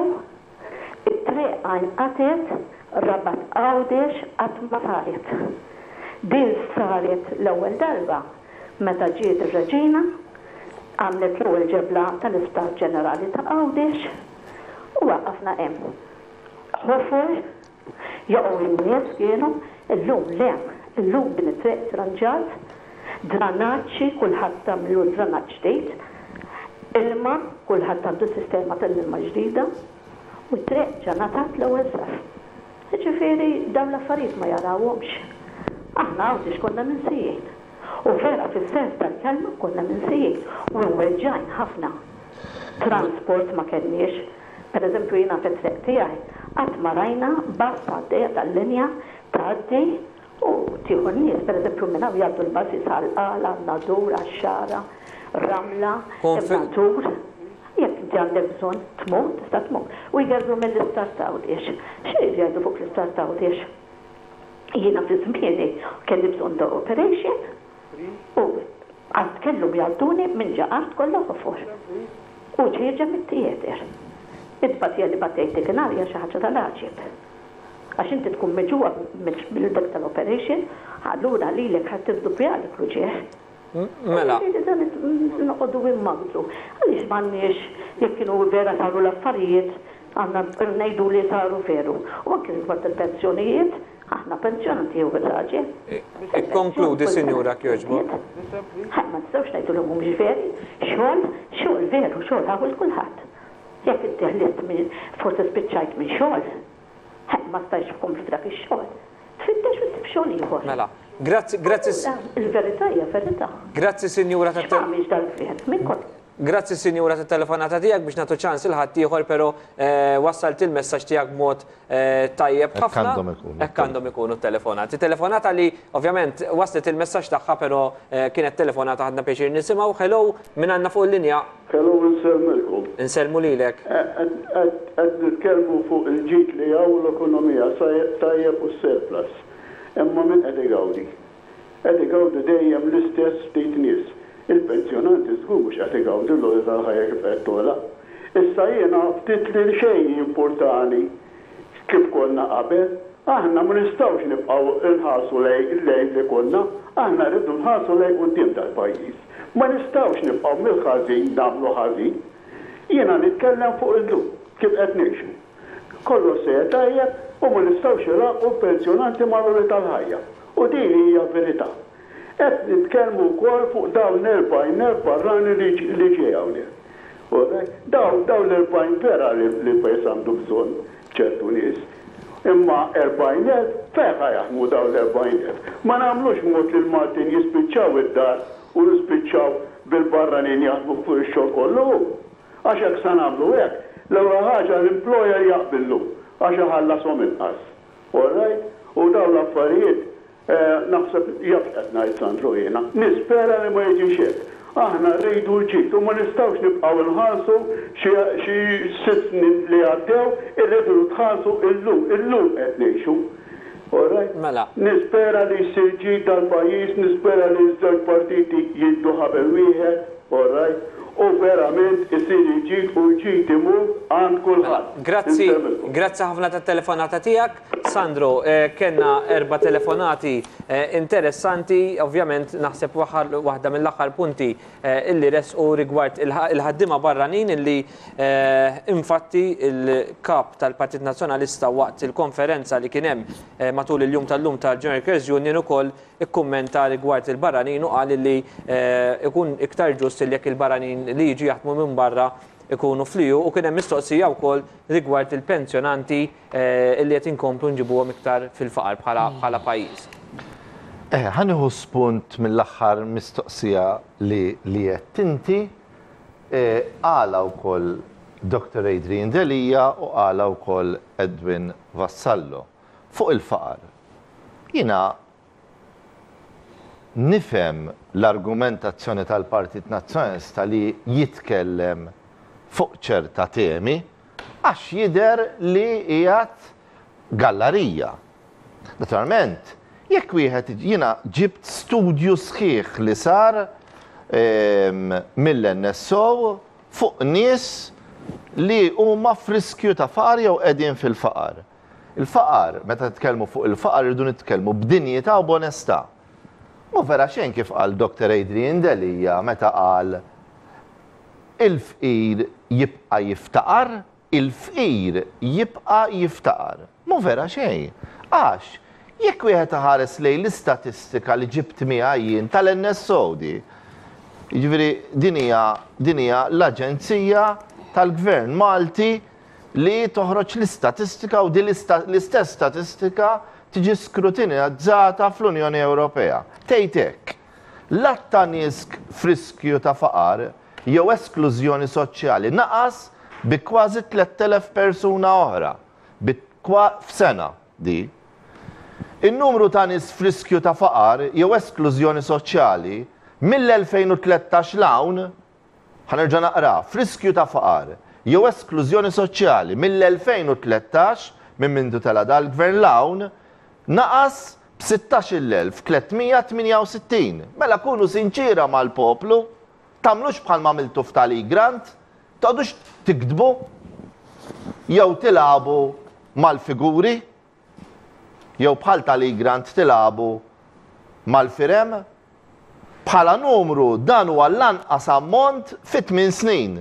tiegħu it-triq inqatet Rabat Għawdex qatt ma saret. Din saret l-ewwel darba meta ġiet ir-reġina għamlet l-ewwel ġebla tal-Isptar Ġenerali ta' Għawdex u waqafna hemm. Ħofur jaqgħu n-nies kienu illum le, illum din it-triq tranġat, dranaġġi kulħadd tagħmlu dranaġġ ġdid, ilma kulħadd għandu sistema tal-ilma ġdida u t-triq ġanatat l-ewwel saf. Ġifieri dawn l-affarijiet ma jarawhomx. Aħna Għawdex konna minsijin. U vera fil-sens tal-kelma konna minsijin u nweġġajn ħafna. Transport ma kenniex, per eżempju jina fit-triq tiegħi qatt ma rajna bass għaddejja tal-linja tgħaddi u tieħu n-nies, per eżempju minn hawn jgħaddu l-bassi sal-qala, Nadur, Għaxxara, Ramla, Nadur. Jekk inti għandek bżonn tmut, tista' tmut. U jgerdu mill-Istar ta' Għawdex. X'iridu jgħidu fuq l-Istar ta' Għawdex? Jiena fi żmieni kelli bżonn ta' operation u għad kellu jgħadduni minn ġaqart kollha ħofur. U ġieġa mit-tieter. Id-batija li battejt ikinarja xi ħaġa tal-aġib. Għax inti tkun meġuwa mill-dak tal-operation, allura lilek ħadd tiddubjalik ruġieħ. Mela. Noqogħdu immagħdu. Għaliex m'għandniex jekk kienu vera saru l-affarijiet għandna ngħidu li saru veru. U anke rigward il-pensjonijiet, aħna pensjonati u raġel. Konkludi, Sinjura Kjoġbo. Ma nistgħux ngħidu li mhumiex veri, xogħol, xogħol veru, xogħol ħawil kulħadd. Jekk inti ħlist minn forsi spiċċajt minn xogħol, ma stajx tkompli f'dak ix-xogħol. Tfittex u tib xogħol ieħor. Mela, grazzi, grazzi. Il-verità hija verità. Grazzi, Sinjura tat-tel. X'għamilx dal-gvern, minn kont. Grazzi, Sinjura, tat-telefonata tiegħek biex nagħtu ċans il-ħadd ieħor, però wassalt il-messaġġ tiegħek b'mod tajjeb ħafna. Hekk għandhom ikunu t-telefonati. Telefonata li ovvjament waslet il-messaġġ tagħha, però kienet telefonata ħadna pjaċir nisimgħu. Hello, min għandna fuq il-linja? Hello, insellmilkom. Inselmu lilek. Qed nitkellmu fuq il-ġid li hawn l-ekonomija tajjeb u surplus. Imma min qed igawdi. Qed igawdi dejjem l-istess ftit nies. il-pensjonanti żgur mhux qed igawdu l-logħa tal-ħajja kif qed tola. Issa jiena ftit li xejn importanti kif konna qabel, aħna ma nistgħux nibqgħu nħarsu lejn lejn li konna, aħna rridu nħarsu lejn quddiem tal-pajjiż. Ma nistgħux nibqgħu mill-ħażin nagħmlu ħażin. Jiena nitkellem fuq illum kif qed ngħixu. Kollu se tajjeb u ma nistgħux iraqgħu pensjonanti mal-logħa tal-ħajja. U din hija verità. Qed nitkellmu wkoll fuq dawn erbgħin barrani li ġej hawnhekk. Daw daw l-erbgħin vera li l-pajjiż għandu bżonn ċertu nies. Imma erbgħin elf fejn jaħdmu daw l-erbgħin elf. Ma nagħmlux mod li l-Maltin jispiċċaw id-dar u jispiċċaw bil-barranin jaħdmu fuq ix-xogħol kollu. Għax hekk se nagħmlu hekk, l-ewwel ħaġa l-employer jaqbillu għax iħallashom inqas. Alright? U dawn l-affarijiet naħseb jaf qed ngħid Sandro jiena. Nispera li ma jiġix hekk. Aħna rridu l-ġid u ma nistgħux nibqgħu nħarsu xi sitt snin li għaddew irridu tħarsu illum, illum qed ngħixu. Mela. Nispera li jsir ġid dal-pajjiż, nispera li ż-żewġ partiti jiddu ħabel wieħed, alright? U verament isir ġid u ġid imur għand kulħadd. Grazzi, grazzi ħafna tat-telefonata tiegħek. Sandro, kellna erba' telefonati interessanti, ovvjament naħseb waħda mill-aħħar punti illi resqu rigward il-ħaddiema barranin illi infatti il-kap tal-Partit Nazzjonalista waqt il-konferenza li kien hemm matul il-jum tal-lum tal-Joint Workers Union ukoll ikkummenta rigward il-barranin u qal li ikun iktar ġust li jekk il-barranin li jiġi jaħdmu minn barra ikunu fliju u kien hemm mistoqsija wkoll rigward il-pensjonanti illi qed inkomplu nġibuhom iktar fil-faqar bħala pajjiż. Eh, ħanieħu spunt mill-aħħar mistoqsija li li qed inti qala wkoll doktor Adrian Delija u qala wkoll Edwin Vassallo fuq il-faqar. Jiena nifhem l-argumentazzjoni tal-Partit Nazzjonalista li jitkellem fuq ċerta temi għax jidher li qiegħed gallerija. Naturalment, jekk wieħed jiena ġibt studju sħiħ li sar mill-N S O fuq nies li huma f'riskju ta' faqar jew qegħdin fil-faqar. Il-faqar, meta nitkellmu fuq il-faqar irridu nitkellmu b'dinjità u b'onestà. Mu vera xejn kif qal doktor Adrian Delija meta qal il-fqir jibqa' jiftaqar, il-fqir jibqa' jiftaqar. Mu vera xejn. Għax, jekk wieħed iħares lejn l-istatistika li ġibt miegħi jien tal-N S O di, jiġifieri din hija l-Aġenzija tal-Gvern Malti li toħroġ l-istatistika u din l-istess statistika tiġi skrutinizzata fl-Unjoni Ewropea. Tgħid hekk, l-att ta' nies f'riskju ta' faqar jew esklużjoni soċjali naqas bi kważi tliet elef persuna oħra f'sena di. In-numru ta' nies f'riskju ta' faqar jew esklużjoni soċjali mill-elfejn u tlettax l-hawn ħanerġa' naqra f'riskju ta' faqar jew esklużjoni soċjali mill-elfejn u tlettax minn mindu tela dal-Gvern l-hawn naqas b'sittax-il elf tlietmija tminja u sittin. Mela kunu sinċira mal-poplu, tagħmlux bħal ma għamiltu f'Tali Grant, tgħodux tikdbu jew tilagħbu mal-figuri, jew bħal Tali Grant tilagħbu mal-firem. Bħala numru dan huwa l-anqas ammont fi tmien snin.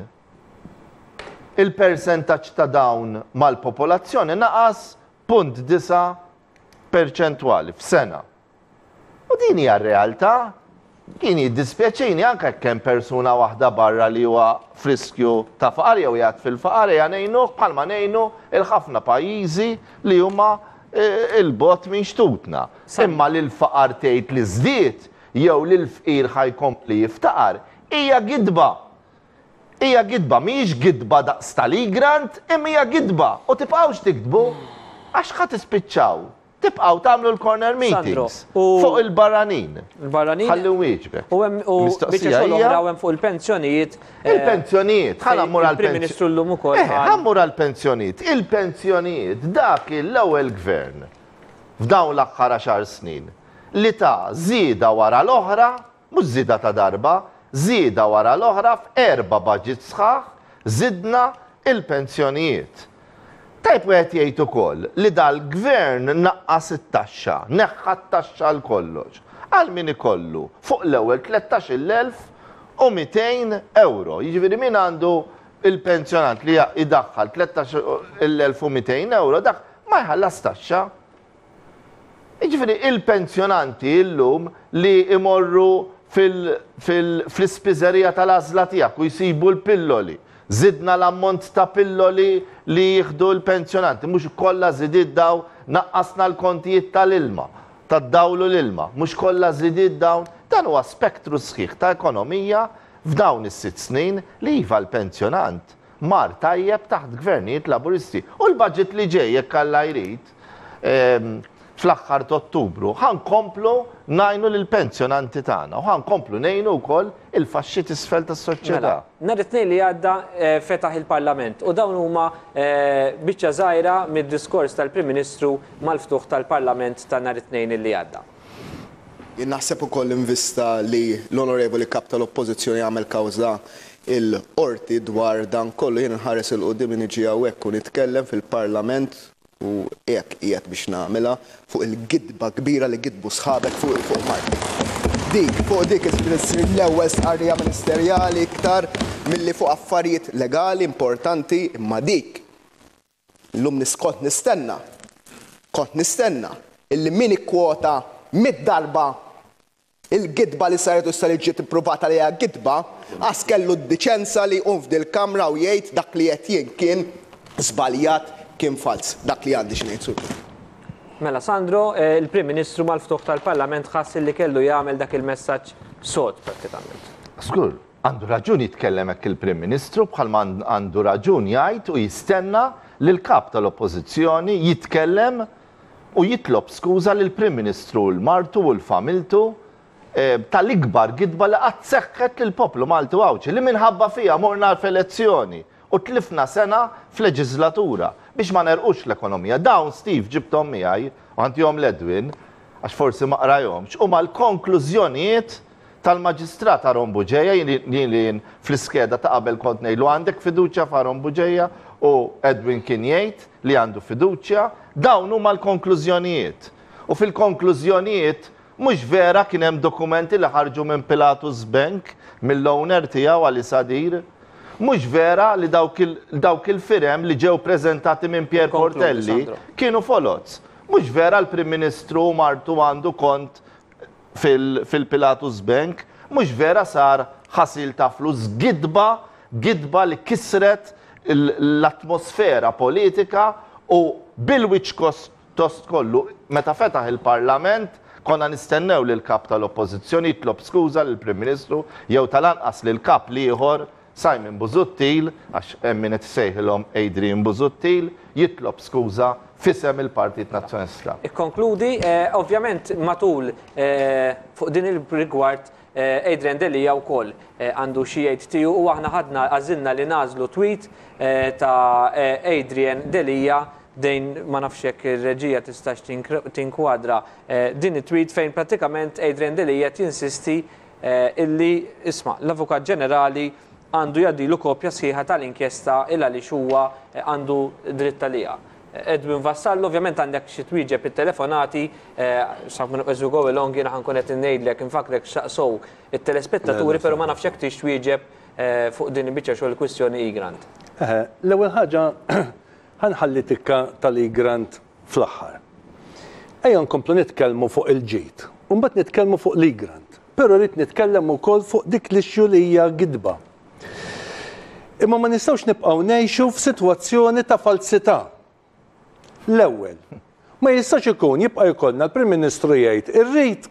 Il-persentaġġ ta' dawn mal-popolazzjoni naqas punt disa' perċentwali f'sena. U din hija r-realtà. Kien jiddispjaċini anke kemm persuna waħda barra li huwa friskju ta' faqar jew jgħid fil-faqar hija ngħinuh bħalma ngħinu il-ħafna pajjiżi li huma il-bot minn xtutna. Imma li l-faqar tgħid li żdied jew li l-fqir ħajkompli jiftaqar hija gidba. Hija gidba, mhijiex gidba daqs Tali Grant, imma hija gidba. U tibqgħux tikdbu għax ħadd tispiċċaw. Tibqgħu tagħmlu l-corner meetings fuq il-barranin. Il-barranin. Ħalli wieġbek. U biċċa xogħol oħra hemm fuq il-pensjonijiet. Il-pensjonijiet, ħa nammur għall-Prim Ministru llum ukoll. Ħammur għall-pensjonijiet. Il-pensjonijiet dak l-ewwel gvern f'dawn l-aħħar għaxar snin li ta' żieda wara l-oħra, mhux żieda ta' darba, żieda wara l-oħra f'erba' budget sħaħ żidna il-pensjonijiet. Tajb wieħed jgħid ukoll li dal-gvern naqqas it-taxxa, neħħa t-taxxa l kollox. Għal min ikollu fuq l-ewwel tlettax-il elf u mitejn euro. Jiġifieri min għandu il-pensjonant li idaħħal tlettax-il elf u mitejn euro dak ma jħallas taxxa. Jiġifieri il-pensjonanti llum li imorru fl-ispiżerija tal-għażla tiegħek u jsibu l-pilloli. Zidna l-ammont ta' pilloli li jieħdu l-pensjonanti, mhux kollha żidiet daw naqqasna l-kontijiet tal-ilma, tad-dawlu l-ilma, mhux kollha żidiet dawn, dan huwa spektru sħiħ ta' ekonomija f'dawn is-sitt snin li iva l-pensjonant mar tajjeb taħt gvernijiet laburisti. U l-budget li ġej jekk Alla jrid fl-aħħar ta' Ottubru ħankomplu ngħinu lill-pensjonanti tagħna u ħankomplu ngħinu wkoll il-faxxi tisfel tas-soċjetà. Nhar it-tnejn li għadda fetaħ il-Parlament u dawn huma biċċa żgħira mid-diskors tal-Prim Ministru mal-ftuħ tal-Parlament ta' nhar it-tnejn li għadda. Jien naħseb ukoll invista li l-Onorevoli Kap tal-Oppożizzjoni għamel kawża il-qorti dwar dan kollu jien nħares il-qudiem niġi hawnhekk u nitkellem fil-Parlament u hekk qiegħed biex nagħmilha fuq il-gidba kbira li gidbu sħabek fuq fuq Marti. Dik, fuq dik l-ewwel stqarrija ministerjali iktar milli fuq affarijiet legali importanti imma dik. Llum niskont nistenna. Kont nistenna illi min ikkwota mid-darba il-gidba li saret u li ġiet ipprovata li hija gidba għas kellu d-diċenza li jqum f'dil-kamra u jgħid dak li qed jien kien żbaljat kien fals, dak li għandi x'ngħid sur. Mela Sandro, il-Prim Ministru mal-ftuħ tal-Parlament ħass li kellu jagħmel dak il-messaġġ sod prattikament. Skur, għandu raġun jitkellem hekk il-Prim Ministru bħalma għandu raġun jgħid u jistenna li l-kap tal-Oppożizzjoni jitkellem u jitlob skuża lil Prim Ministru l-martu u l-familtu tal-ikbar gidba li qatt seħħet lill-poplu Malti Awċi li minħabba fiha morna f'elezzjoni u tlifna sena f'leġislatura biex ma nerqux l-ekonomija. Dawn Steve ġibtom miegħi u għandihom l-Edwin għax forsi ma qrajhomx huma l-konklużjonijiet tal-Maġistrat Aron Buġeja li fl-iskeda ta' qabel kont ngħidu għandek fiduċja f'Aron Buġeja u Edwin kien jgħid li għandu fiduċja, dawn huma l-konklużjonijiet. U fil-konklużjonijiet mhux vera kien hemm dokumenti li ħarġu minn Pilatus Bank mill-owner tiegħu għali Sadir. Mhux vera li dawk il-firem li ġew preżentati minn Pier Portelli kienu folots. Mhux vera l-Prim Ministru martu għandu kont fil-Pilatus Bank, mhux vera sar ħasil ta' flus gidba, gidba li kisret l-atmosfera politika u bil-wiċ tost kollu. Meta fetaħ il-Parlament, konna nistennew li l-kap tal-Oppożizzjoni jitlob skuża lill-Prim Ministru jew tal-anqas li l-kap liħor Simon Busuttil, għax emmin t-sejħilom Adrian Busuttil, jitlob skuża fisem il-Partit Nazzjonista. Ikkonkludi, ovvjament matul fuq din il-rigward Adrian Delija wkoll għandu xi jgħid tiegħu u aħna ħadna għażilna li nażlu tweet ta' Adrian Delija dejn ma nafx hekk ir-reġija tistax tinkwadra din it-tweet fejn prattikament Adrian Delija tinsisti illi isma' l-Avukat Ġenerali għandu jaddilu kopja sħiħa tal-inkjesta illa li huwa għandu dritt għalija. Edwin Vassallo, ovvjament għandek xi twieġeb it-telefonati, xaf minn qeżu go along jiena ħankun qed ngħidlek infakrek x'aqsow it-telespettaturi, però ma nafx hekk tix twieġeb fuq din il-biċċa xogħol kwistjoni E-Grant. L-ewwel ħaġa ħanħalli tikka tal-E-Grant fl-aħħar. Ejja nkomplu nitkellmu fuq il-ġid, u mbagħad nitkellmu fuq l-E-Grant, però rrid nitkellem ukoll fuq dik l-ixju li hija gidba. Imma ma nistgħux nibqgħu ngħixu f'sitwazzjoni ta' falsità. L-ewwel, ma jistax ikun jibqa' jkollna l-Prim Ministru jgħid irrid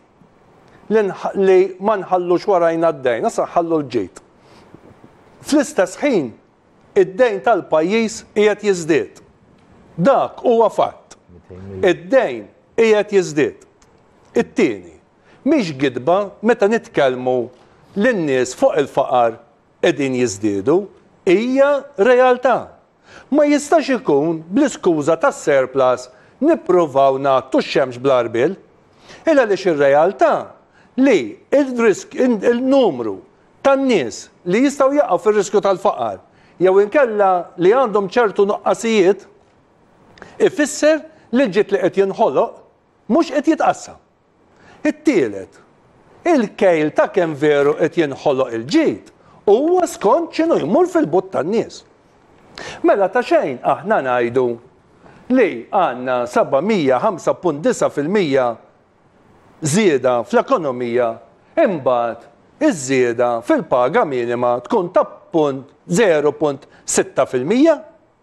li ma nħallux warajna d-dejn, issa ħallu l-ġid. Fl-istess ħin, id-dejn tal-pajjiż qiegħed jiżdied. Dak huwa fatt. Id-dejn qiegħed jiżdied. It-tieni, mhix gidba meta nitkellmu lin-nies fuq il-faqar qegħdin jiżdiedu, hija realtà. Ma jistax ikun bl-iskuża tas-surplus nippruvaw nagħtu x-xemx bl-arbil, illa għaliex ir-realtà li il-numru tan-nies li jistgħu jaqgħu fir-riskju tal-faqar jew inkella li għandhom ċertu nuqqasijiet ifisser li l-ġid li qed jinħoloq mhux qed jitqassam. It-tielet, il-kejl ta' kemm veru qed jinħoloq il-ġid huwa skont x'inhu jmur fil-but tan-nies. Mela ta' xejn aħna ngħidu li għandna sabamija ħamsa punt disa' fil-mija żieda fl-ekonomija imbagħad iż-żieda fil-paga minima tkun ta' punt zero punt sitta fil-mija.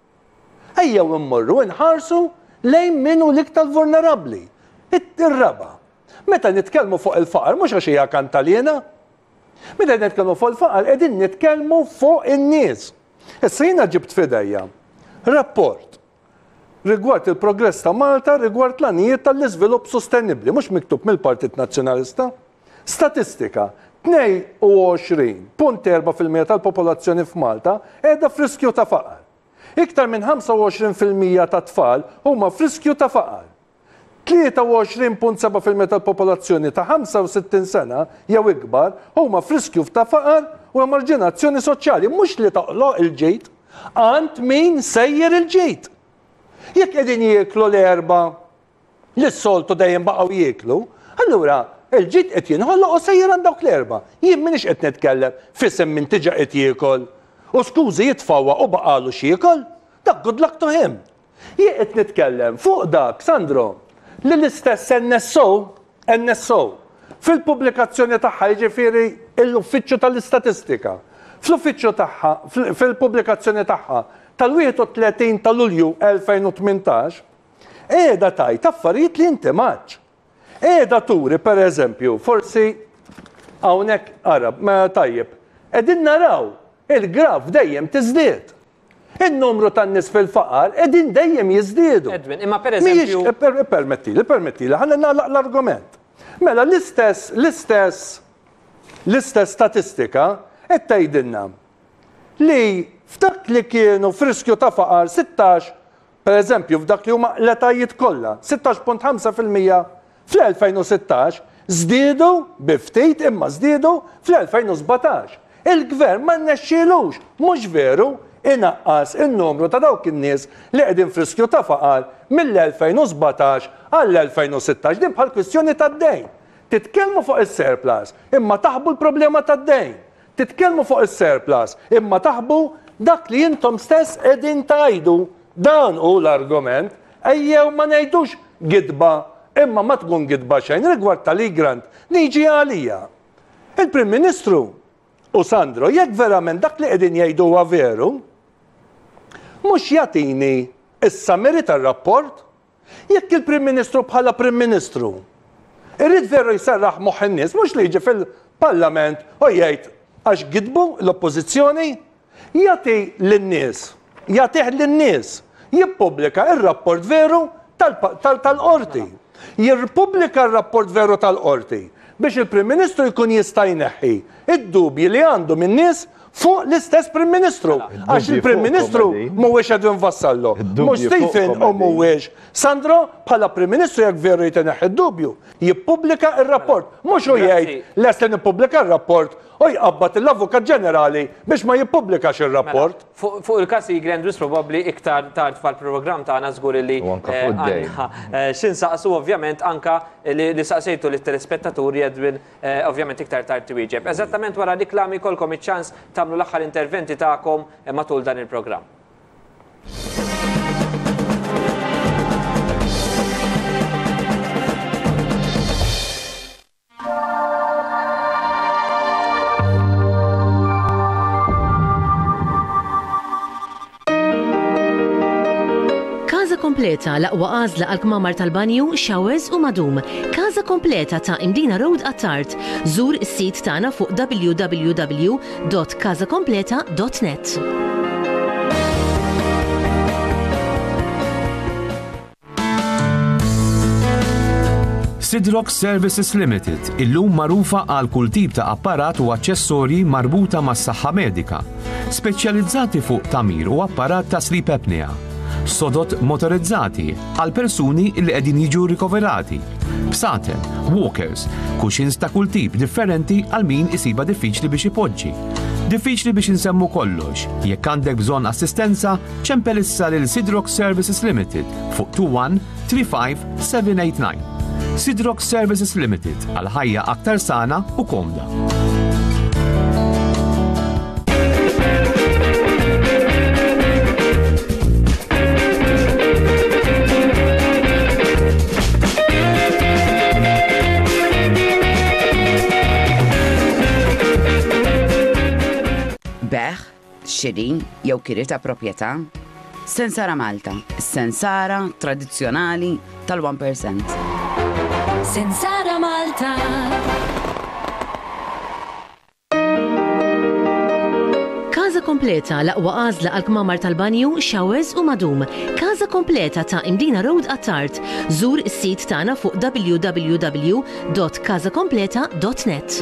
Ejjew immorru nħarsu lejn min hu l-iktar vulnerabbli. Ir-raba. Meta nitkellmu fuq il-faqar mhux għax hija kantalina. Meta nitkellmu fuq il-faqar qegħdin nitkellmu fuq in-nies. Issa jiena ġibt f'idejja rapport rigward il-progress ta' Malta rigward l-għanijiet tal-iżvilupp sostenibbli, mhux miktub mill-Partit Nazzjonalista. Statistika, tnejn u għoxrin punt erba' fil-mija tal-popolazzjoni f'Malta qiegħda f'riskju ta' faqar. Iktar minn ħamsa u għoxrin fil-mija ta' tfal huma f'riskju ta' faqar. tlieta u għoxrin punt seba' fil-mija tal-popolazzjoni ta' ħamsa u sittin sena jew ikbar huma f'riskju ta' faqar u emarġinazzjoni soċjali, mhux li toqloq il-ġid, għand min sejjer il-ġid. Jekk qegħdin jieklu l-erba li s-soltu dejjem baqgħu jieklu, allura il-ġid qed jinħolloq u sejjer għand dawk l-erba. Jien m'iniex qed nitkellem f'isem min tiġa qed jiekol. U skużi jitfawwa u baqalu xiekol, dak good luck to him. Jien qed nitkellem fuq dak, Sandro, li l-istess N S O, N S O, fil-pubblikazzjoni tagħha jiġifieri l-Uffiċċju tal-Istatistika, fl-uffiċċju tagħha, fil-pubblikazzjoni tagħha tal-wieħed u tletin ta' Lulju elfejn u tmintax, qiegħda tajt affarijiet li inti maċ. Qiegħda turi pereżempju, forsi hawnhekk Arab, ma tajjeb, qegħdin naraw il-graf dejjem tiżdied. Il-numru tan-nies fil-faqar qegħdin dejjem jiżdiedu. Edwin, imma pereżempju. Permettili, permettili, ħalli nagħlaq l-argument. Mela l-istess, l-istess, l-istess statistika qed tgħidilna li f'dak li kienu f'riskju ta' faqar sittax, pereżempju f'dak li huma l-etajiet kollha, sittax punt ħamsa fil-mija fl-elfejn u sittax, żdiedu bi ftit imma żdiedu fl-elfejn u sbatax. Il-gvern ma nnexxielux, mhux veru, inaqqas in-numru ta' dawk in-nies li qegħdin f'riskju ta' faqar mill-elfejn u sbatax għall-elfejn u sittax. Din bħal kwistjoni tad-dejn. Titkellmu fuq is-surplus, imma taħbu l-problema tad-dejn. Titkellmu fuq is-surplus, imma taħbu dak li intom stess qegħdin tgħidu. Dan hu l-argument, ejjew ma ngħidux gidba, imma ma tkun gidba xejn rigward tal-igrant niġi għalija. Il-Prim Ministru u Sandro, jekk verament dak li qegħdin jgħidu huwa veru, mhux jagħtini is-summary tar-rapport, jekk il-Prim Ministru bħala Prim Ministru irrid veru jserraħ moħħ in-nies, mhux li jiġi fil-Parlament u jgħid għax gidbu l-Oppożizzjoni, jagħti lin-nies, jagħtih lin-nies, jippubblika ir-rapport veru tal-qorti. Jirpubblika r-rapport veru tal-qorti biex il-Prim Ministru jkun jista' jneħħi id-dubji li għandu min-nies fuq l-istess Prim Ministru. Għax il-Prim Ministru mhuwiex qed infassallu. Mhux Stephen u mhuwiex. Sandro bħala Prim Ministru jekk veru jitneħħi id-dubju, jippubblika r-rapport. Mhux hu jgħid lest li nippubblika r-rapport u jqabbad l-Avukat Ġenerali biex ma jippubblikax ir-rapport. Fuq il-każ Grandus probabbli iktar tard fil-programm tagħna żgur li x'insaqsu ovvjament anka li saqsejtu lit-telespettaturi Edwin ovvjament iktar tard tiwieġeb. Eżattament wara riklami kolkom iċ-ċans tagħmlu l-aħħar interventi tagħkom matul dan il-programm. Kaza Kompleta l-aqwa għażla għal-kmamar tal-banju, showers u madum. Kaza Kompleta ta' Indina Road Attart. Zur is-sit tagħna fuq w w w dot kaza kompleta dot net. Sidrock Services Limited, illum magħrufa għal kull tip ta' apparat u aċċessorji marbuta mas-saħħa medika, speċjalizzati fuq tamir u apparat ta' sleep apnea. sodot motorizzati għal persuni li qegħdin jiġu rikoverati, b'saten, walkers, cushions ta' kull tip differenti għal min isiba diffiċli biex ipoġġi. Diffiċli biex insemmu kollox, jekk għandek bżonn assistenza, ċempel issa lil Sidrox Services Limited fuq two one three five seven eight nine. Sidrox Services Limited għal ħajja aktar sana u komda. Beħ, xirin, jew kiri ta' proprjetà? Sensara Malta, sensara tradizzjonali tal-one percent. Sensara Malta. Kaza kompleta l-aqwa għażla għal kmamar tal-banju, showers u madum. Kaza kompleta ta' Imdina Road għat-Tart. Żur is-sit tagħna fuq w w w dot kaza kompleta dot net.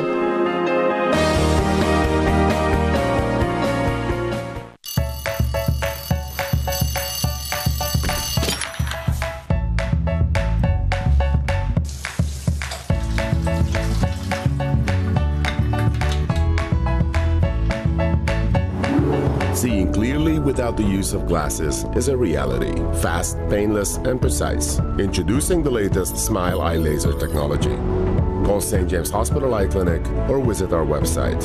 Seeing clearly without the use of glasses is a reality, fast, painless, and precise. Introducing the latest Smile Eye Laser technology. Call Saint James Hospital Eye Clinic or visit our website.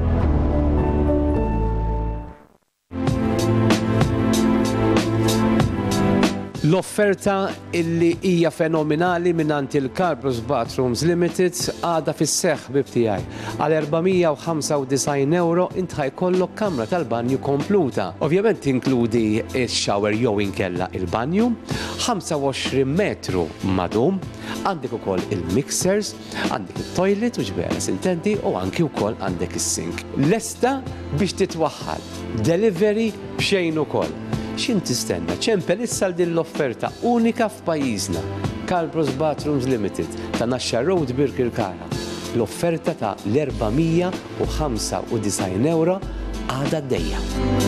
L-offerta illi hija fenomenali minant il-Carpus Bathrooms Limited għada fis-seħħ bib tiegħi. Għal erbaemija u ħamsa u disgħin euro int ħajkollok kamra tal-banju kompluta. Ovvjament tinkludi x-shower jew inkella il-banju, ħamsa u għoxrin metru madum, għandek ukoll il-mixers, għandek il-toilet u ġbera sintendi u anki wkoll għandek is-sink. Lesta biex titwaħħal, delivery b'xejn ukoll. X'in tistenna? ċempel issa din l-offerta unika f'pajjiżna. Carpus Bathrooms Limited ta' Naxxa Road Birkirkara. L-offerta ta' l-erbaemija u ħamsa u disgħin euro għadha għaddejja.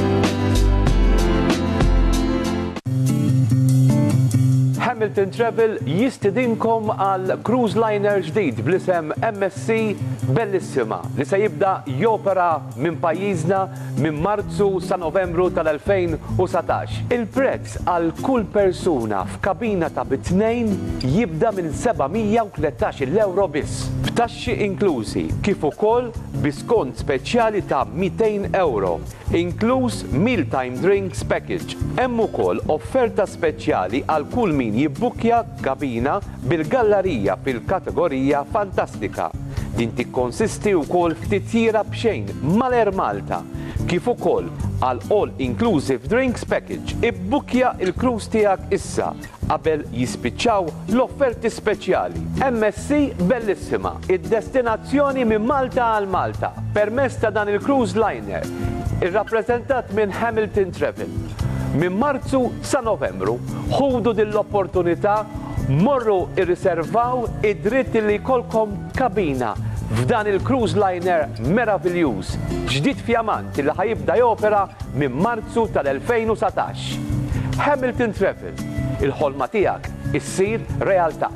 Hamilton Travel jistidinkom għal cruise liner ġdid bl-isem M S C Bellissima li se jibda jopera minn pajjiżna minn Marzu sa Novembru tal-elfejn u satax. Il-prezz għal kull persuna f'kabina ta' bitnejn jibda minn sebgħmija u tletax euro biss. B'taxxi inklużi kif ukoll biskont speċjali ta' mitejn euro, inkluż mealtime drinks package. Hemm ukoll offerta speċjali għal kull min jibbukkja kabina bil-gallerija fil-kategorija fantastika. Din tikkonsisti wkoll f'titjira b'xejn mal-Air Malta, kif ukoll għal all-inclusive drinks package. Ibbukkja il-cruise tiegħek issa qabel jispiċċaw l-offerti speċjali. M S C Bellissima, id-destinazzjoni minn Malta għal Malta, permezz ta' dan il-cruise liner, irrappreżentat minn Hamilton Travel. Minn Marzu sa Novembru, ħudu din l-opportunità, morru irriservaw id-dritt li jkollkom kabina f'dan il-cruise liner meravigliuż, ġdid fjamant li ħajibda jopera minn Marzu tal-elfejn u satax. Hamilton Travel, il-ħolma tiegħek issir realtà.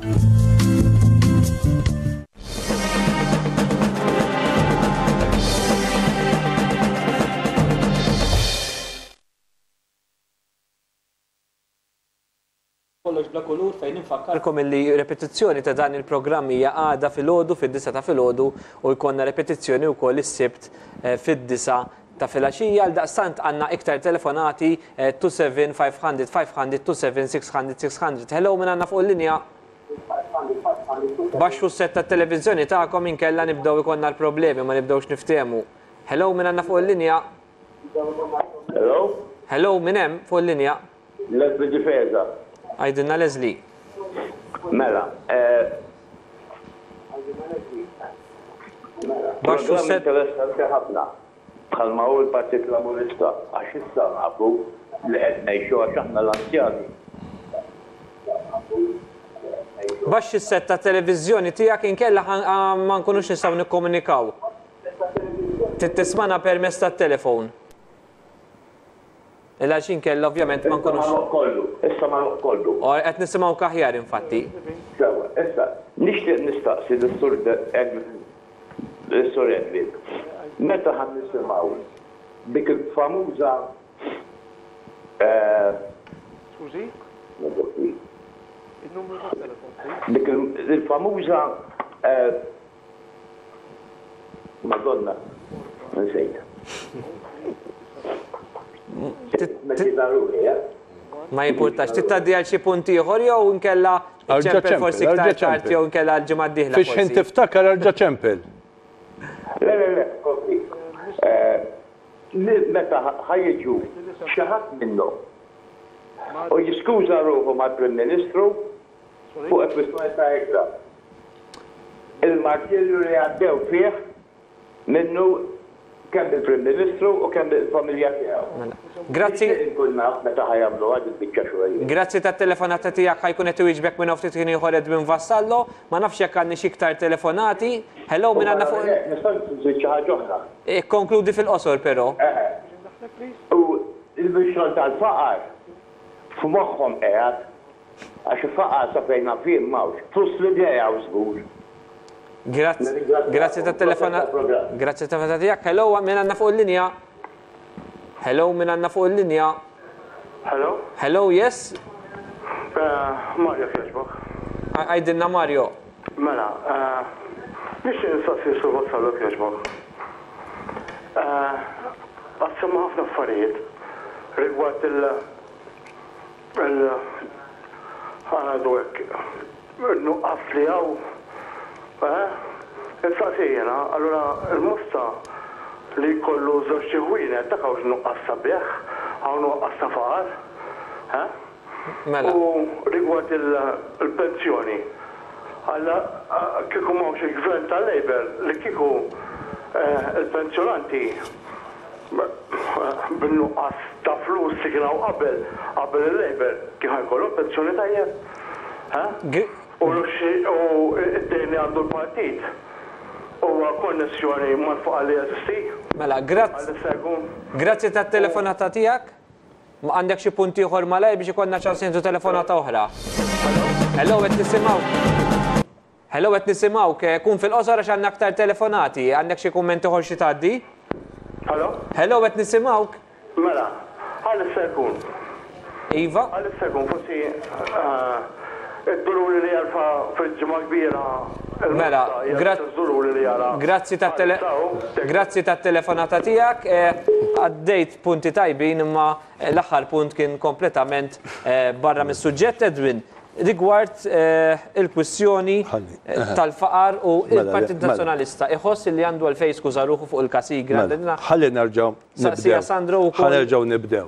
Kollox bla kulur fejn infakkarkom illi repetizzjoni ta' dan il-programm hija għada filgħodu fid-disa ta' filgħodu u jkollna repetizzjoni wkoll is-sibt fid-disa ta' filgħaxija. Għal daqstant għandna iktar telefonati two seven five hundred five hundred two seven six hundred six hundred. Hello minn għandna fuq il-linja. Baxxu s-set tat-televiżjoni tagħkom inkella nibdew ikollna l-problemi ma nibdewx niftehmu. Hello minn għandna fuq il-linja. Hello? Hello minn hemm fuq il-linja. Leslie Difesa. Għajdinna Leslie. Mela. Baxxu s-set. Interessanti ħafna. Bħalma hu l-Partit Laburista għax issa nafu li qed ngħixu għax aħna l-anzjani. Baxxi s-set ta' televiżjoni tiegħek inkella ma nkunux nistgħu nikkomunikaw. Tittismana permezz tat-telefon. Illa xin kella ovvjament ma nkunux. Issa ma kollu, issa ma kollu. U qed nisimgħu kaħjar infatti. Sewa, issa, nixtieq nistaqsi l-sur l-sur Edwin. Meta ħan nisimgħu dik il-famuża Scusi? Dik il-famuża Madonna, nsejta. Ma jimpurtax, tittaddi għal xi punti ieħor jew nkella ċempel forsi iktar tard jew nkella l-ġimgħa d-dieħla. Fiex ħin tiftakar arġa' ċempel. Le, le, le, kofi. Meta ħajġu xi ħadd minnhom u jiskuża ruħu mal-Prim Ministru fuq il-kwistjoni ta' ekra. Il-martirju li għaddew fih minnu kemm il-Prim Ministru u kemm il-familja tiegħu. Grazzi. Meta ħajamlu għad il-biċċa xogħol. Grazzi tat-telefonata tiegħek ħajkun qed iwieġbek minn ftit kien ieħor Edwin Vassallo, ma nafx jekk għandni xi iktar telefonati. Hello minn għandna fuq. Nistgħu nżid xi ħaġa oħra. Konkludi fil-qosor però. U il-bixxol tal-faqar f'moħħhom qiegħed għax il-faqar sa fejn fihom mawx. Flus l-idea u żgur. Grazzi tat-telefonata. Grazzi tat-telefonata tiegħek. Hello minn għandna fuq il-linja. Hello minn għandna fuq il-linja. Hello? Hello, yes? Mario Kieġbok. Għajdinna Mario. Mela, nixtieq nistaqsi su Vassallo Kieġbok. Għassema ħafna affarijiet rigward il- il- ħanadu hekk nuqqas li hawn. Nistaqsijena, allura il-musta li jkollu żewġ ċiħwienet dak hawnx nuqqas sabiħ, hawn nuqqas ta' faqar. U rigward il-pensjoni. Alla kieku m'hawnx il-gvern tal-Labor li kieku il-pensjonanti bin-nuqqas ta' flus li kienu qabel qabel il-Labor kien ħajkollu pensjoni tajjeb. U id-dejn li għandu l-partit huwa konnessjoni mal-fuq li jeżisti. Mela, grazzi tat-telefonata tiegħek. Għandek xi punti ieħor malaj biex ikollna ċansentu telefonata oħra. Hello, qed nisimgħu. Hello, qed nisimgħu kun fil-qosor għax għandna aktar telefonati. Għandek xi kumment ieħor xi tgħaddi? Hello? Hello, qed nisimgħuk. Mela, għalissa jkun. Iva? Għalissa jkun forsi id-dururi li għalfa fil-ġimgħa kbira. Mela, grazzi tat-telefonata tiegħek. Għaddejt punti tajbin imma l-aħħar punt kien kompletament barra mis-suġġett Edwin. Rigward il-kwistjoni tal-faqar u il-Partit Nazzjonalista. Iħoss li għandu għal-fej skuża ruħu fuq il-kasigra. Ħalli nerġgħu nibdew. Ħalli nerġgħu nibdew.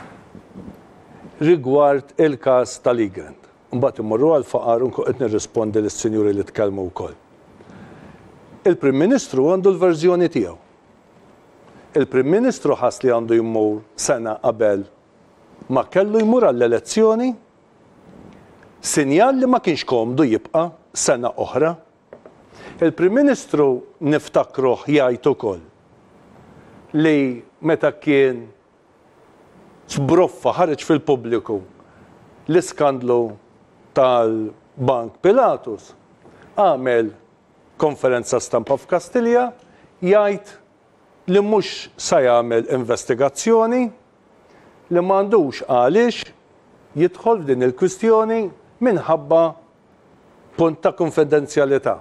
Rigward il-każ tal-Igrand. Mbagħad immorru għal-faqar u qed nirrispondi lis-sinjuri li tkellmu wkoll. Il-Prim Ministru għandu l-verżjoni tiegħu. Il-Prim Ministru ħass li għandu jmur sena qabel ma kellu jmur għall-elezzjoni, sinjal li ma kienx komdu jibqa' sena oħra. Il-Prim Ministru niftakruh jgħid ukoll li meta kien sbroffa ħareġ fil-pubbliku l-iskandlu tal-Bank Pilatus għamel konferenza stampa f'Kastilja jgħid li mhux sa jagħmel investigazzjoni li m'għandux għaliex jidħol f'din il-kwistjoni minħabba punt ta' konfidenzjalità.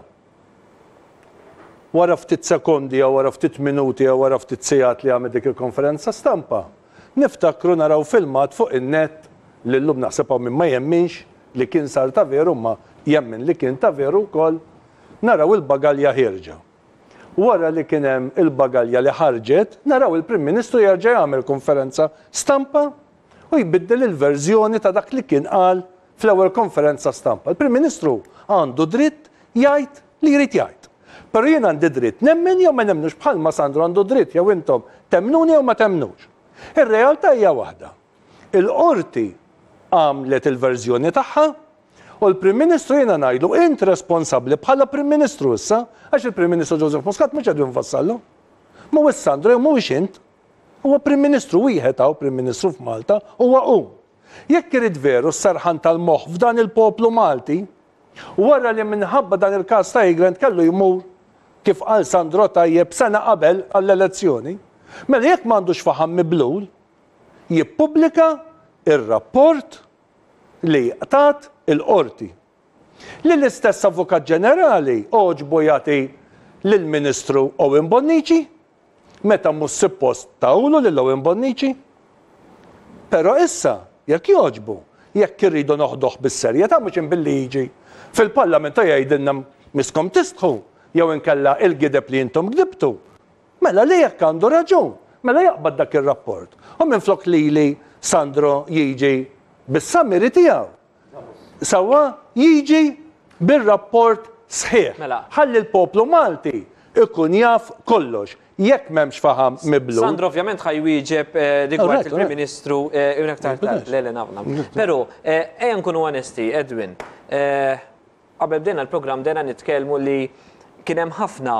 Wara ftit sekondi jew wara ftit minuti jew wara ftit sigħat li għamel dik il-konferenza stampa, niftakru naraw filmat fuq in-net li llum naħsebha minn ma jemminx li kien sar ta' veru ma jemmin li kien ta' veru wkoll naraw il-bagalja ħirġa. Wara li kien hemm il-bagalja li ħarġet, naraw il-Prim Ministru jerġa' jagħmel konferenza stampa u jbiddel il-verżjoni ta' dak li kien qal fl-ewwel konferenza stampa. Il-Prim Ministru għandu dritt jgħid li jrid jgħid. Però jien għandi dritt nemmen jew ma nemmnux bħalma Sandro għandu dritt jew intom temnuni jew ma temnux. Ir-realtà hija waħda. Il-qorti għamlet il-verżjoni tagħha u l-Prim Ministru jiena ngħidlu int responsabbli bħala Prim Ministru issa għax il-Prim Ministru Joseph Muscat mhux Edwin Vassallo. Mhuwiex Sandro jew mhuwiex int. Huwa Prim Ministru wieħed hawn Prim Ministru f'Malta huwa hu. Jekk irid veru s-sarħan tal-moħħ f'dan il-poplu Malti, wara li minħabba dan il-każ ta' Egrand kellu jmur kif qal Sandro Tajjeb sena qabel għall-elezzjoni, mela jekk m'għandux faħam miblul, jippubblika ir-rapport li tat il-qorti. Li l-istess Avukat Ġenerali oġbu jagħti lill-Ministru Owen Bonnici, meta mhux suppost tawlu lil Owen Bonnici. Però issa, jekk joġbu, jekk irridu noħduh bis-serjetà mhux inbilli jiġi fil-Parlament jgħidilna miskom tistħu jew inkella il-gideb li intom gdibtu. Mela li jekk għandu raġun, mela jaqbad dak ir-rapport. U minflok lili Sandro jiġi bis-sammiri tiegħu. Sawa jiġi bir-rapport sħiħ. Ħalli l-poplu Malti ikun jaf kollox. Jekk m'hemmx faham miblu. Sandro ovvjament ħajwieġeb rigward il-Prim Ministru unek tal-lele nafna. Però ejja nkunu onesti, Edwin, qabel bdejna l-programm dejna nitkellmu li kien hemm ħafna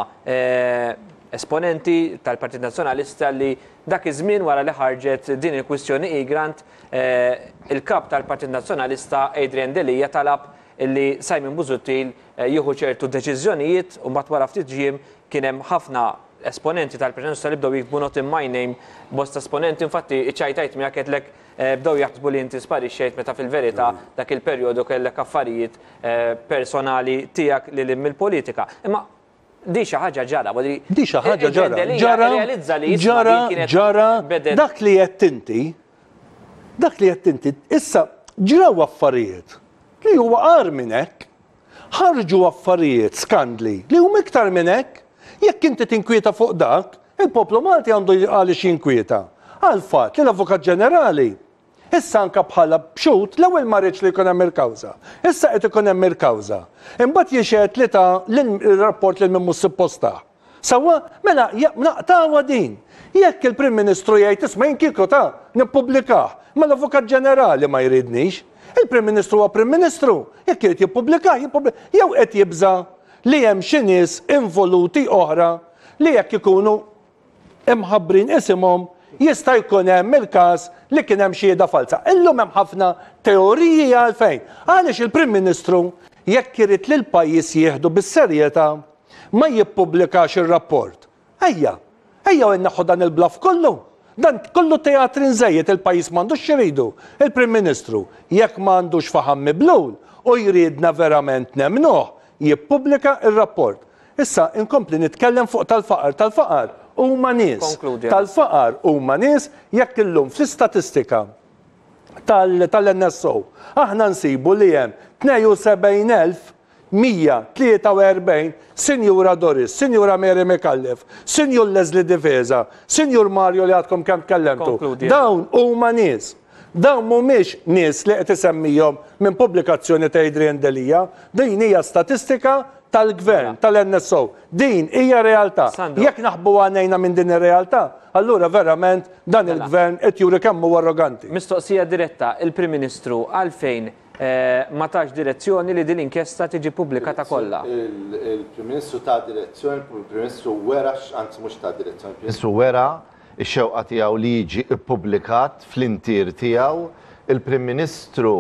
esponenti tal-Partit Nazzjonalista li dak iż-żmien wara li ħarġet din il-kwistjoni Egrand, il-kap tal-Partit Nazzjonalista Adrian Delija talab illi Simon Busuttil jieħu ċertu deċiżjonijiet u mbagħad wara ftit ġiem kien hemm ħafna esponenti tal-Partit Nazzjonalista li bdew jiktbu not in my name, bosta esponenti infatti iċċajtajt miegħek għedlek bdew jaħsbu li inti sparixxejt meta fil-verità dak il-perjodu kellek affarijiet personali tiegħek lil mill-politika. Imma di xi ħaġa ġara, di xi ħaġa ġara. Ġara, ġara, ġara, dak li qed inti, dak li qed inti, issa ġraw affarijiet li huwa qar minn hekk, ħarġu affarijiet skandli li huma iktar minn hekk, jekk inti tinkwieta fuq dak, il-poplu Malti għandu għaliex jinkwieta. Għal fatt li l-Avukat Ġenerali issa anke bħala bxut l-ewwel ma rridx li jkun hemm il-kawża. Issa qed ikun hemm il-kawża. Imbagħad jixgħet li ta' l-rapport li minn mhux supposta. Sewwa mela naqtawha din. Jekk il-Prim Ministru jgħid isma' jinkieku ta' nippubblikah, ma l-Avukat Ġenerali ma jridniex. Il-Prim Ministru huwa Prim Ministru, jekk irid jippubblikah, jippubblikah. Jew qed jibża li hemm xi nies involuti oħra li jekk ikunu imħabbrin isimhom jista' jkun hemm il-każ li kien hemm xhieda falsa. Illum hemm ħafna teoriji għalfejn. Għaliex il-Prim Ministru jekk irid li l-pajjiż jieħdu bis-serjetà ma jippubblikax ir-rapport. Ejja, ejja inneħħu dan il-blaf kollu. Dan kollu teatrin żejjed il-pajjiż m'għandux xiridu. Il-Prim Ministru jekk m'għandux faham miblul u jridna verament nemnuh jippubblika ir-rapport. Issa inkompli nitkellem fuq tal-faqar, tal-faqar huma nies. Tal-faqar huma nies jekk illum fl-istatistika tal-N S O aħna nsibu li hemm tnejn u sebgħin elf mija tlieta u erbgħin Sinjura Doris, Sinjura Mary McAuliffe, Sinjur Leslie Diveza, Sinjur Mario li għadkom kemm tkellemtu. Dawn huma nies. Dawn mhumiex nies li qed isemmihom minn pubblikazzjoni ta' Adrian Delija, din hija statistika tal-gvern, tal-N S O. Din hija realtà. Jekk naħbu għanejna minn din ir-realtà, allura verament dan il-gvern qed juri kemm huwa arroganti. Mistoqsija diretta, il-Prim Ministru għalfejn ma tax direzzjoni li din inkjesta tiġi pubblikata kollha. Il-Prim Ministru ta' direzzjoni, il-Prim Ministru wera, anzi mhux ta' direzzjoni, il-Prim Ministru wera ix-xewqa tiegħu li jiġi ippubblikat fl-intir tiegħu, il-Prim Ministru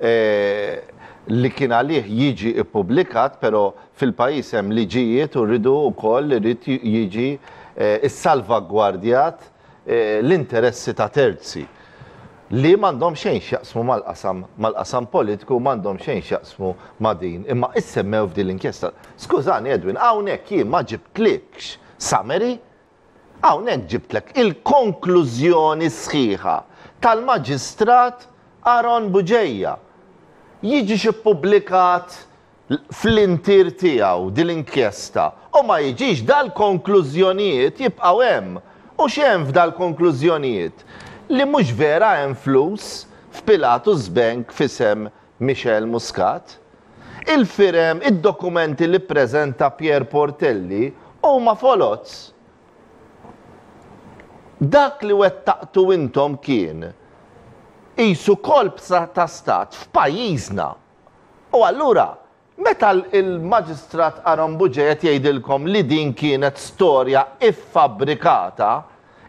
li kien għalih jiġi ippubblikat, però fil-pajjiż hemm liġijiet u rridu wkoll irid jiġi issalvagwardjat l-interessi ta' terzi li m'għandhom xejn x'jaqsmu mal-qasam mal-qasam politiku, m'għandhom xejn x'jaqsmu ma' din. Imma issemmew f'din l-inkjesta. Skużani Edwin, hawnhekk jien ma ġibtlikx summary, hawnhekk ġibtlek il-konklużjoni sħiħa tal-Maġistrat Aron Buġejja. Jiġi ippubblikat fl-intir tiegħu din l-inkjesta u ma jiġix dal-konklużjonijiet jibqgħu hemm. U x'hemm f'dal-konklużjonijiet? Li mhux vera hemm flus f'Pilatus Bank f'isem Michel Muscat. Il-firem, id-dokumenti li ppreżenta Pier Portelli huma folots. Dak li wettaqtu intom kien qisu kolb ta' stat f'pajjiżna. U allura meta il-Maġistrat Aron Buġejja jgħidilkom li din kienet storja iffabbrikata,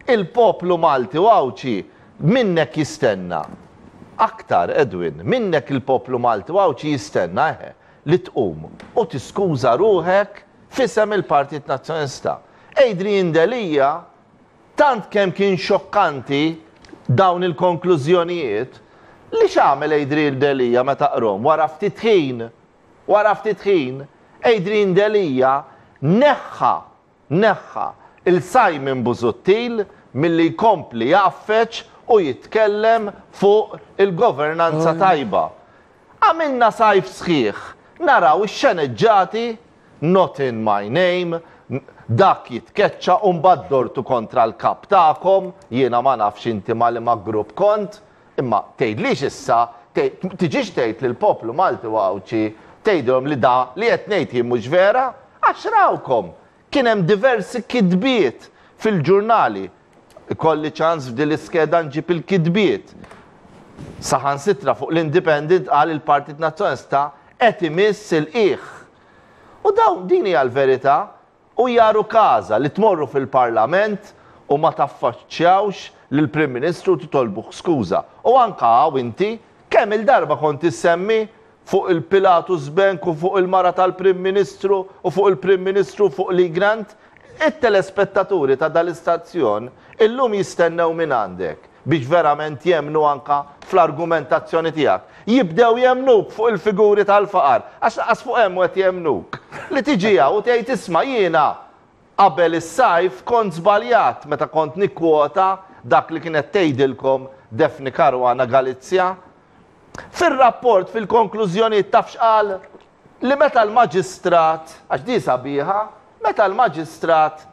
Il-poplu Malti u Awċi minnek jistenna. Aktar, Edwin, minnek il-poplu Malti u Awċi jistenna eħe li tqum u tiskuża ruħek fisem il-Partit Nazzjonista. Adrian Delija, tant kemm kien xokkanti dawn il-konklużjonijiet, li x'għamel Adrian Delija meta qrom wara ftit ħin, wara ftit ħin, Adrian Delija neħħa, neħħa il-Simon Busuttil milli jkompli jaffeċ u jitkellem fuq il-governanza tajba. Għamilna sajf sħiħ, naraw ix-xeneġġati, not in my name, dak jitkeċċa u mbagħad dortu kontra l-kap tagħkom, jiena ma nafx inti ma li ma grupp kont, imma tgħidlix issa, tiġix tgħid lill-poplu Malti u Awċi, tgħidhom li da li qed ngħid jien mhux vera, għax rawkom. Kien hemm diversi kidbiet fil-ġurnali. Kolli ċans f'din l-iskeda nġib il-kidbiet. Saħansitra fuq l-Independent qal il-Partit Nazzjonista qed imiss il-qiegħ. U dawn din hija l-verità u jaru każa li tmorru fil-Parlament u ma taffaċċjawx lill-Prim Ministru titolbuh skuża. U anke hawn inti kemm il-darba kont issemmi fuq il-Pilatus Bank u fuq il-mara tal-Prim Ministru u fuq il-Prim Ministru fuq Lee Grant, it-telespettaturi ta' dal-istazzjon illum jistennew minn għandek biex verament jemnu anka fl-argumentazzjoni tiegħek. Jibdew jemnuk fuq il-figuri tal-faqar, għax laqas fuq hemm qed jemnuk. Li tiġija u tgħid isma' jiena qabel is-sajf kont żbaljat meta kont nikkwota dak li kienet tgħidilkom Defni Caruana Galizja. Fil-rapport, fil-konklużjoni taf x'qal li meta l-maġistrat, għax di sabiħa, meta l-maġistrat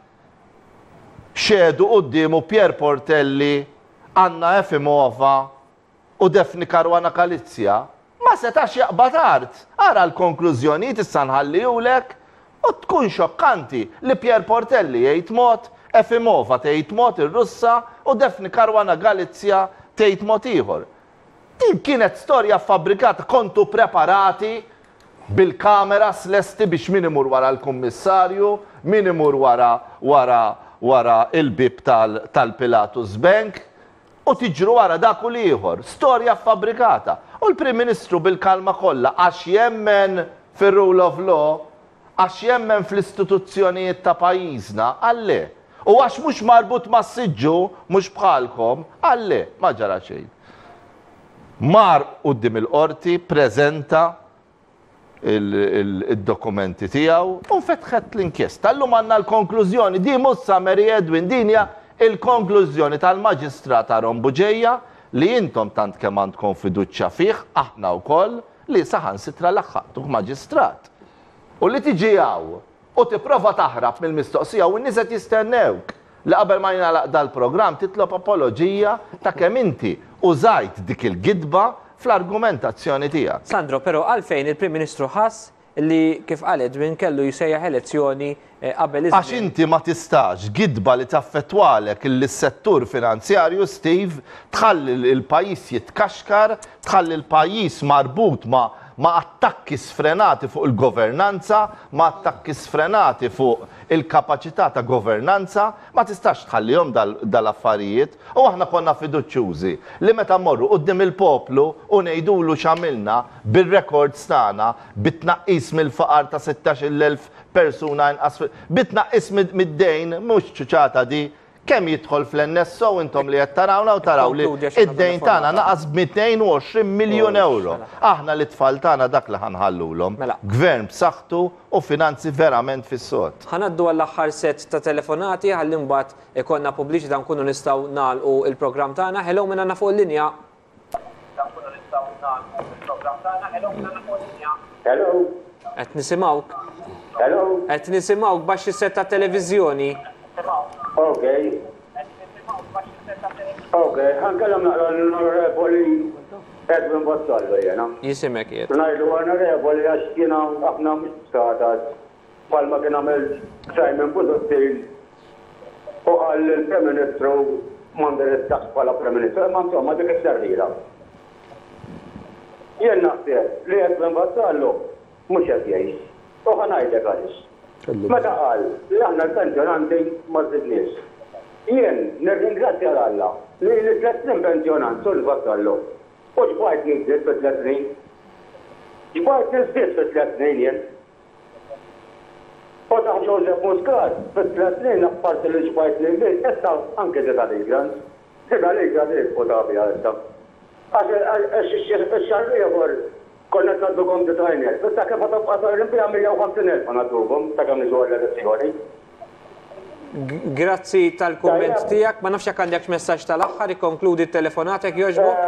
xedu qudiemu Pier Portelli, Anna Efimova u Defni Caruana Galizja, ma setax jaqbad art. Ara l-konklużjoni tista' nħallihulek u tkun xokkanti li Pier Portelli jgħid mod, Efimova tgħid mod ir-Russa u Defni Caruana Galizja tgħid mod ieħor. Din kienet storja fabbrikata, kontu preparati bil-kameras lesti biex min imur wara l-kummissarju, min imur wara wara wara il-bib tal-Pilatus Bank u tiġru wara dak u ieħor. Storja fabbrikata. U l-Prim Ministru bil-kalma kollha għax jemmen fir-rule of law, għax jemmen fl-istituzzjonijiet ta' pajjiżna, għalle. U għax mhux marbut mas-siġġu, mhux bħalkom, għalle, ma ġara xejn. Mar quddiem il-qorti, preżenta il-dokumenti tiegħu u fetħet l-inkjesta. Allum għandna l-konklużjoni, di mussa Mary Edwin, din hija il-konklużjoni tal-Maġistrat Aron Buġejja li intom tant kemm għandkom fiduċja fih, aħna wkoll li saħansitra laħħaqtuh maġistrat. U li tiġi hawn u tipprova taħrab mill-mistoqsija u n-nies qed jistennewk li qabel ma jingħalaq dal-programm titlob apoloġija ta' kemm inti użajt dik il-gidba fl-argumentazzjoni tiegħek. Sandro, però għalfejn il-Prim Ministru ħass li kif qal Edwin kellu jsejjaħ elezzjoni qabel iż-żmien. Għax inti ma tistax gidba li taffettwalek il-settur finanzjarju, Steve, tħalli il-pajjiż jitkaxkar, tħalli il-pajjiż marbut ma' ma' attakki sfrenati fuq il-governanza, ma' attakki sfrenati fuq il-kapacità ta' governanza, ma tistax tħallihom dal-affarijiet. U aħna konna fiduċjużi li meta mmorru quddiem il-poplu u ngħidulu x'għamilna bir-records tagħna bit-tnaqqis mill-faqar ta' sittax-il elf persuna inqas, bit-tnaqqis mid-dejn mhux ċuċata di kemm jidħol fl-N S O intom li qed tarawna u taraw li id-dejn tagħna naqas b'mijtejn u għoxrin miljun euro. Aħna li tfal tagħna dak li ħanħallulhom. Gvern b'saħħtu u finanzi verament fis-sod. Ħanaddu għall-aħħar set ta' telefonati ħalli mbagħad ikollna pubbliċità nkunu nistgħu nagħlqu il-programm tagħna. Hello minn għandna fuq il-linja. Hello. Qed nisimgħuk. Hello. Qed nisimgħuk baxx is-set ta' televiżjoni. Okay. Okay, ħankellem naqra l-onorevoli Edwin Bottallo jena. Jisimek jiet. Najdu onorevoli għax kiena ħafna mistatat palma kien għamil Simon Busuttil u għal il-Prem Ministru mandir it-tax pala Prem Ministru, ma insomma dik is-serrira. Jien naħseb li Edwin Bottallo mhux qed jgħix u ħanajdek għaliex. Meta qal li aħna l-pensjonanti ma żidniex. Jien nirringrazzja l-Alla li li tlet snin pensjonant sul vassallu. U ġbajt nizdiet fi tlet snin. Ġbajt nizdiet fi tlet snin jien. U taħ Joseph Muscat fi tlet snin apparti li ġbajt nizdiet, issa anke zeta li grant. Zeta li grant li potabja issa. Għax x-xarri jgħor konna t-naddu kom t-tajner. Issa kif għatabqa l-Olimpija mija u ħamsin elf għanadduhom, ta' kam niżgħu l-elezzjoni. Grazzi tal-komment tijak, ma nafx jekk għandek messaġġ tal-aħħar, ikkonkludi t-telefonatek jogħġbok.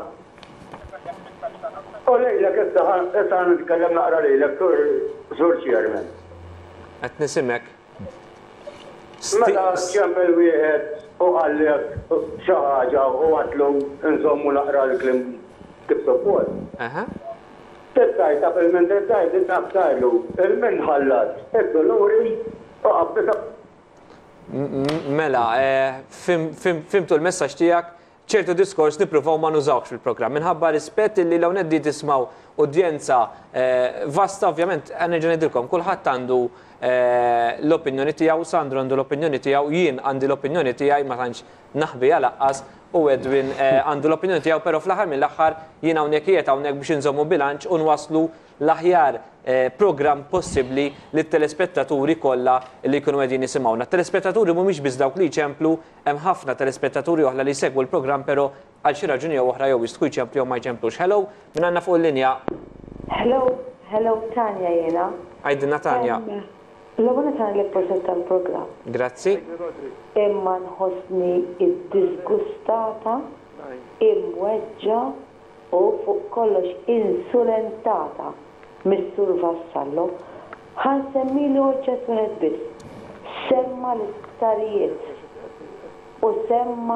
U lejlek issa nitkellem naqra lejlek sur chairman. Qed nisimek. Meta ċempel wieħed u għallek xi ħaġa u għatlu nżommu naqra l-klim kif support. Tittajta fil-min tittajt, tittajlu, il-min ħallat, id-doluri u għabbisa. Mela, fimtu l-messaġġ tiegħek, ċertu diskors nippruvaw ma nużawx fil-programm. Minħabba rispett li l-hawn qed tismaw udjenza vasta, ovvjament, nerġa' ngħidilkom, kulħadd għandu l-opinjoni tiegħu, Sandro għandu l-opinjoni tiegħu, jien għandi l-opinjoni tiegħi ma tantx naħbija laqqas u Edwin għandu l-opinjoni tiegħu, però fl-aħħar mill-aħħar jien hawnhekk qiegħed hawnhekk biex inżommu bilanċ u nwaslu l-aħjar program possibbli lit-telespettaturi kollha li jkunu qegħdin nisimgħuna. Telespettaturi mhumiex biss dawk li jċemplu, hemm ħafna telespettaturi oħra li jsegwu l-programm però għal xi raġuni jew oħra jew jistgħu jċemplu jew ma jċemplux. Hello, min għandna fuq il-linja. Hello, hello Tanja jiena. Għajdilna Tanja. L-għuna Tanja li proset tal-programm. Grazzi. Imma nħossni id-disgustata, imweġġa u fuq kollox insulentata mis-Sur Vassallo. Ħan semmi li oġġet wieħed biss. Semma l-istarijiet u semma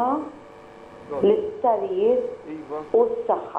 l-istarijiet u s-saħħa.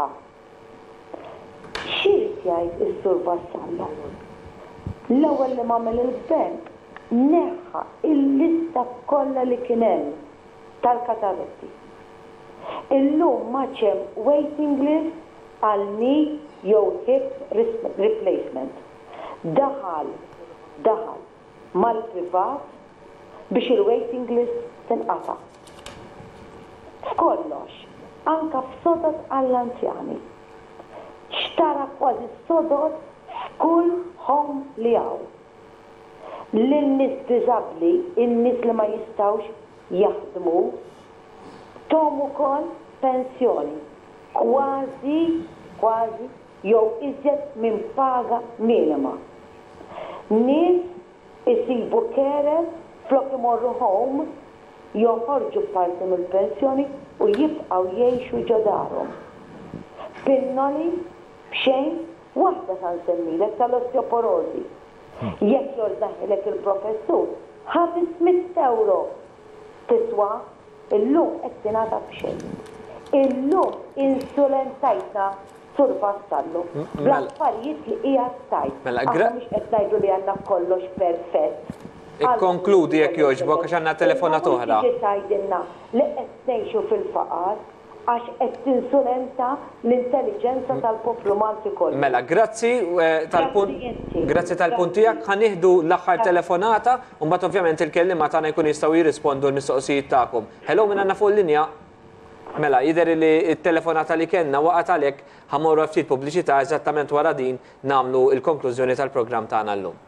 X'irid jgħid is-Sur Vassallo? L-ewwel li m'għamel il-bank neħħa il-lista kollha li kien hemm tal-katarotti. Illum ma ċemm waiting list għal knee jew hip replacement. Daħal, daħal mal-privat biex il-waiting list tinqata'. F'kollox, anka f'sodod għall-anzjani. Xtara kważi sodod f'kull home li hawn. Lin-nies diżabbli, in-nies li ma jistgħux jaħdmu, tom ukoll pensjoni. Kważi, kważi, jew iżjed minn paga minima. Nies isibu carer flok imorru home, joħorġu parti mill-pensjoni u jibqgħu jgħixu ġo darhom. Pinnoli b'xejn waħda sa nsemmilek tal-osteoporosi. Jekk jordaħilek il-professur, ħames euro tiswa, illum qed tingħata b'xejn. Illum insulentajtna Sur Vassallo. Bl-affarijiet li hija stajt. Aħna mhux qed ngħidu li għandna kollox perfett. Ikkonkludi jekk jogħġbok għax għandna telefonat oħra. Tiġi tgħidilna li qed ngħixu fil-faqar għax qed tinsulenta l-intelligenza tal-poplu Malti kollu. Mela, grazzi tal-punt grazzi tal-punt tiegħek ħanieħdu l-aħħar telefonata u mbagħad ovvjament il-kelliema tagħna jkun jistgħu jirrispondu l-mistoqsijiet tagħkom. Hello min għandna fuq il-linja. Mela, jidher li t-telefonata li kellna waqgħet għalhekk ħamorru ftit pubbliċità eżattament wara din nagħmlu l-konklużjoni tal-programm tagħna llum.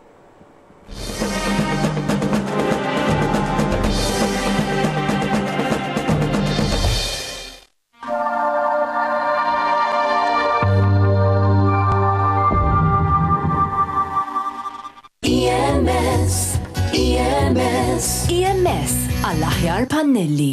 E M S, E M S, E M S għall-aħjar pannelli.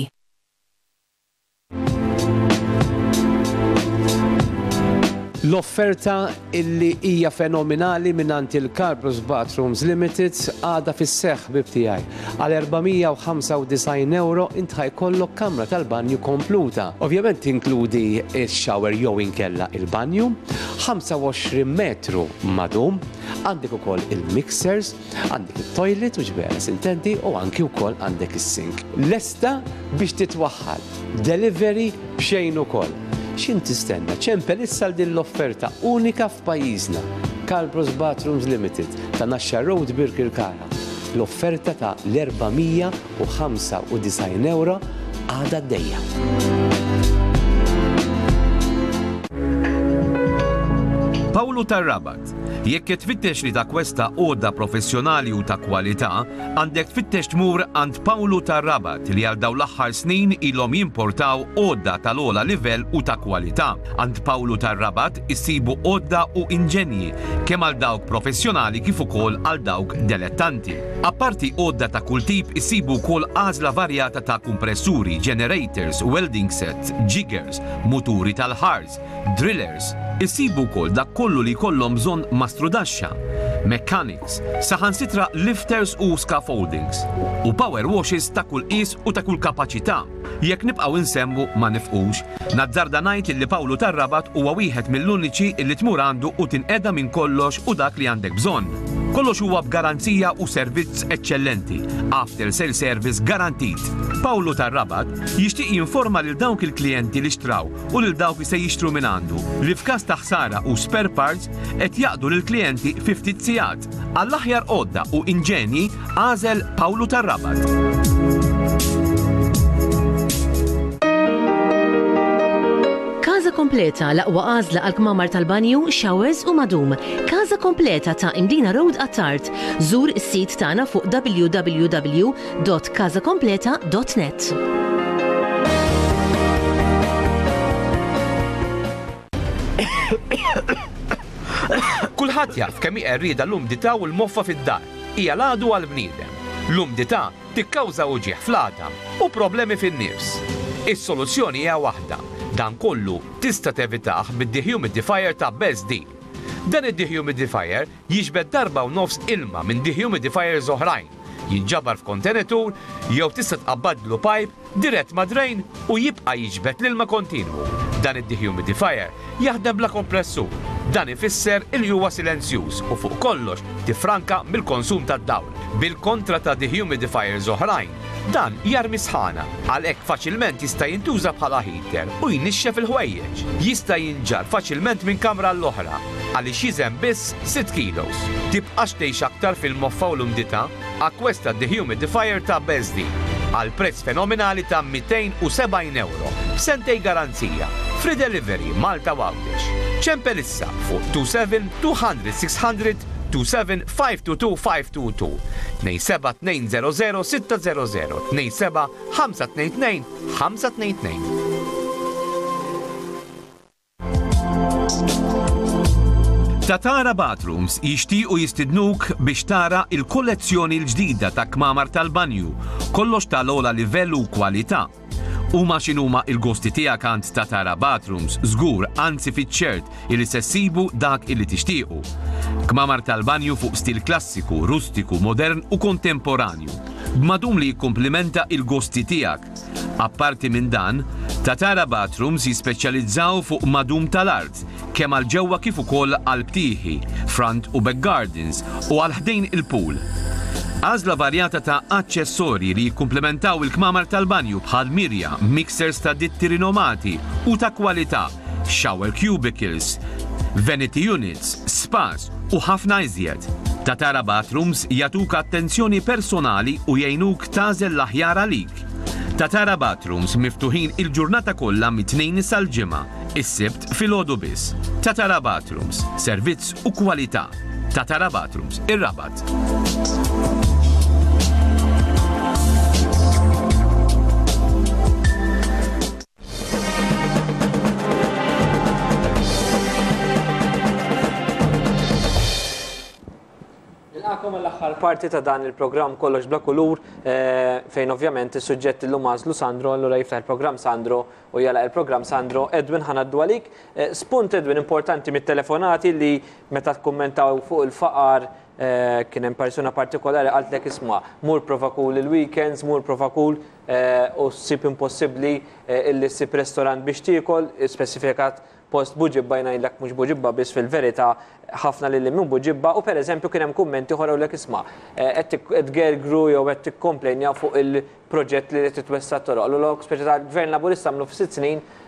L-offerta illi hija fenomenali minnant il-Carpus Bathrooms Limited għada fis-seħħ bibtijaj. Għal erba'mija u ħamsa u disgħin euro int ħajkollok kamra tal-banju kompluta. Ovvjament tinkludi il-shower jew inkella il-banju, ħamsa u għoxrin metru madum, għandek ukoll il-mixers, għandek il-toilet u ġbera sintenti u anki ukoll għandek is-sink. Lesta biex titwaħħal, delivery b'xejn ukoll. X'in tistenna? ċempel issa din l-offerta unika f'pajjiżna. Carpus Bathrooms Limited ta' Naxxa Road Birkirkara. l-offerta ta' l-erbamija u ħamsa u disajn euro għada d-dejja. Pawlu tar-Rabat. Jekk tfittex li ta' kwesta għodda professjonali u ta' kwalità, għandek tfittex tmur għand Pawlu tar-Rabat li għal daw l-aħħar snin ilhom jimportaw għodda tal-ola livell u ta' kwalità. Għand Pawlu tar-Rabat issibu għodda u inġenji kemm għal dawk professjonali kif ukoll għal dawk dilettanti. Apparti għodda ta' kull tip issibu wkoll għażla varjata ta' kompressuri, generators, welding sets, jiggers, muturi tal-ħars, drillers. Issibu wkoll dak kollu li jkollhom bżonn mastrudaxxa, mechanics, saħansitra lifters u scaffoldings, u power washes ta' kull qis u ta' kull kapaċità. Jekk nibqgħu insemmu ma nifqux, nazzarda ngħid li Pawlu tar-Rabat huwa wieħed mill-uniċi li tmur għandu u tinqeda minn kollox u dak li għandek bżonn. Kollox huwa b'garanzija u servizz eċċellenti, after sale service garantit. Pawlu tar-Rabat jixtieq jinforma lil dawk il-klijenti li xtraw u lil dawk li se jixtru minn għandu li f'każ ta' ħsara u spare parts qed jaqdu lil klijenti fi ftit sigħat. Għall-aħjar għodda u inġenji għażel Pawlu tar-Rabat. Kaza kompleta l-aqwa għażla għal-kmamar tal-banju, showers u madum. Kaza kompleta ta' Imdina Road għat-Tart. Zur is-sit tagħna fuq w w w dot kaza kompleta dot net. Kulħadd jaf kemm hi rrieda l-umdità u l-moffa fid-dar. Hija l-għadu għall-bniedem. L-umdità tikkawża uġigħ fl-għadam u problemi fin-nifs. Is-soluzzjoni hija waħda. Dan kollu tista' tevitah bid-dehumidifier ta' Best Deal. Dan id-dehumidifier jiġbed darba u nofs ilma minn dehumidifiers oħrajn. Jinġabar f'kontenatur jew tista' tqabbadlu pipe dirett ma' drain u jibqa' jiġbed l-ilma kontinwu. Dan id-dehumidifier jaħdem bla kompressur. Dan ifisser il huwa silenzjuż u fuq kollox tifranka mill-konsum tad-dawl. Bil-kontra ta' dehumidifiers oħrajn, dan jarmi sħana, għalhekk faċilment jista' jintuża bħala heater u jnixxef il-ħwejjeġ. Jista' jinġar faċilment minn kamra l-oħra għaliex jiżem biss sitt kilos. Tibqax tgħix aktar fil-moffa u l-umdità akkwesta dehumidifier ta' Best Deal għal prezz fenomenali ta' mitejn u sebgħin euro b'sentej garanzija. Free delivery Malta Għawdex. ċempel issa fuq two seven two hundred six hundred two seven five two two five two two two seven two zero zero six zero zero two seven five two two five two two. Tatara Bathrooms jixtiequ jistidnuk biex tara il-kollezzjoni l-ġdida ta' kmamar tal-banju, kollox tal-ola livell u kwalità. Huma x'inhuma il-gosti tiegħek għand Tatara Bathrooms, żgur anzi fiċ-ċert illi se ssibu dak illi tixtiequ. Kmamar tal-banju fuq stil klassiku, rustiku, modern u kontemporanju, b'madum li jikkumplimenta il-gosti tiegħek. Apparti minn dan, Tatara Bathrooms jispeċjalizzaw fuq madum tal-art, kemm għal ġewwa kif ukoll għal btieħi, front u back gardens u għal ħdejn il-pool. Għażla varjata ta' aċċessorji li jikkumplementaw il-kmamar tal-banju bħal mirja, mixers ta' ditti rinomati u ta' kwalità, shower cubicles, vanity units, spas u ħafna iżjed. Tatara Bathrooms jagħtuk attenzjoni personali u jgħinuk tażel l-aħjar għalik. Tatara Bathrooms miftuħin il-ġurnata kollha mit-tnejn sal-ġimgħa, is-sibt filgħodu biss. Tatara Bathrooms, servizz u kwalità. Tatara Bathrooms, ir-Rabat. Nilqakom l-aħħar parti ta' dan il-programm kollox bla kulur fejn ovvjament is-suġġett illum għażlu Sandro, allura jiftaħ il-programm Sandro u jala il-programm Sandro. Edwin ħanaddu għalik. Spunt Edwin importanti mit-telefonati li meta tkummentaw fuq il-faqar kien hemm persuna partikolari qaltlek isma' mur provakul il-weekends, mur provakul u ssib impossibbli illi ssib restorant biex tiekol, speċifikat post buġibba jgħidlek mhux buġibba biss fil-verità ħafna lil minn buġibba u pereżempju kien hemm kummenti ħorew lek isma' qed tgergru jew qed tikkomplejnja fuq il-proġett li qed titwessa toroq. L-lok speċi tal-Gvern Laburista għamlu f'sitt snin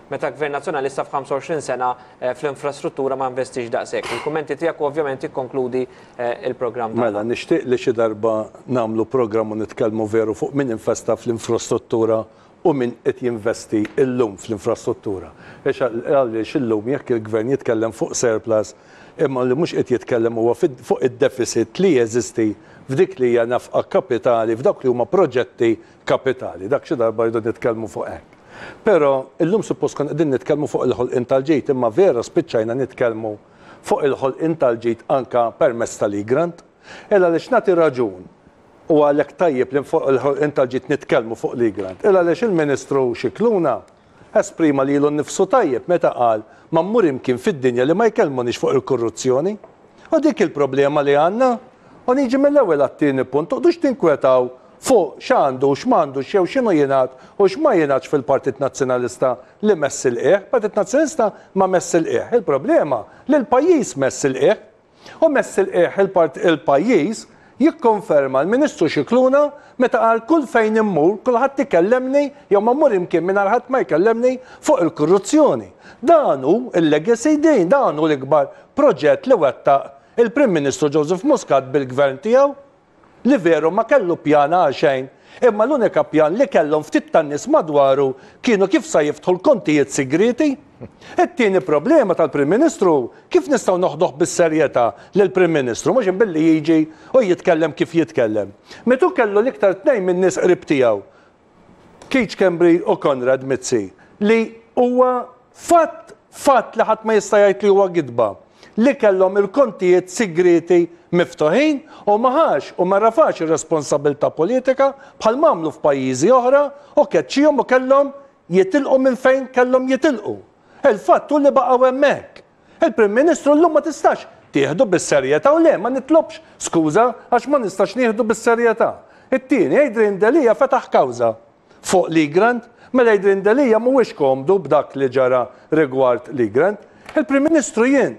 meta gvern nazzjonalista f'ħamsa u għoxrin sena fl-infrastruttura ma investix daqshekk. Il-kummenti tiegħek ovvjament jikkonkludi il-programm. Mela, nixtieq li xi darba nagħmlu programm u nitkellmu veru fuq min investa fl-infrastruttura u min qed jinvesti illum fl-infrastruttura. Għaliex illum jekk il-gvern jitkellem fuq surplus, imma li mhux qed jitkellem huwa fuq id-deficit li jeżisti f'dik li hija nafqa kapitali, f'dak li huma proġetti kapitali. Dak xi darba jdu nitkellmu fuq hekk. Però illum suppost kon qegħdin nitkellmu fuq il-ħolqien tal-ġid, imma vera spiċċajna nitkellmu fuq il-ħolqien tal-ġid anka permezz tal-e-grant, illa għaliex nagħti raġun u għalhekk tajjeb li fuq il-ħolqien tal-ġid nitkellmu fuq l-e-grant. Illa għaliex il-Ministru Xikluna esprima lilu nnifsu tajjeb meta qal ma mmur imkien fid-dinja li ma jkellmunix fuq il-korruzzjoni. U dik il-problema li għandna. U niġi mill-ewwel għat-tieni punt, toqgħodux tinkwetaw fuq x'għandu x'm'għandu xew x'inhu jingħad u x'ma jingħadx fil-Partit Nazzjonalista li messi l-qiegħ. Partit Nazzjonalista ma messi l-qiegħ. Il-problema li l-pajjiż messi l-qiegħ u messi l-qiegħ il-pajjiż jikkonferma l-Ministru Xikluna meta qal kull fejn immur, kulħadd ikellemni jew ma mmur imkien mingħajr ħadd ma jkellemni fuq il-korruzzjoni. Dan hu l-legacy din, dan hu l-ikbar proġett li wettaq il-Prim Ministru Joseph Muscat bil-gvern tiegħu li veru ma kellu pjana għal xejn, imma l-unika pjan li kellhom ftit tan-nies madwaru kienu kif sa jiftħu l-kontijiet sigriti. It-tieni problema tal-Prim Ministru, kif nistgħu noħduh bis-serjetà lill-Prim Ministru, mhux inbilli jiġi u jitkellem kif jitkellem. Metu kellu l-iktar tnejn min nies qrib tiegħu, Keith Kembry u Konrad Mizzi, li huwa fatt fatt li ħadd ma jista' jgħid li huwa gidba, li kellhom il-kontijiet sigriti miftuħin u maħax u ma rafax ir-responsabilità politika bħal mamlu f'pajjiżi oħra u keċċihom u kellhom jitilqu minn fejn kellhom jitilqu. Il-fatt hu li baqgħu hemmhekk. Il-Prim Ministru llum ma tistax tieħdu bis-serjetà u le ma nitlobx skuża għax ma nistax nieħdu bis-serjetà. It-tieni Adrian Delija fetaħ kawża fuq l-e-grant, mela Adrian Delija mhuwiex komdu b'dak li ġara rigward l-e-grant. Il-Prim Ministru jien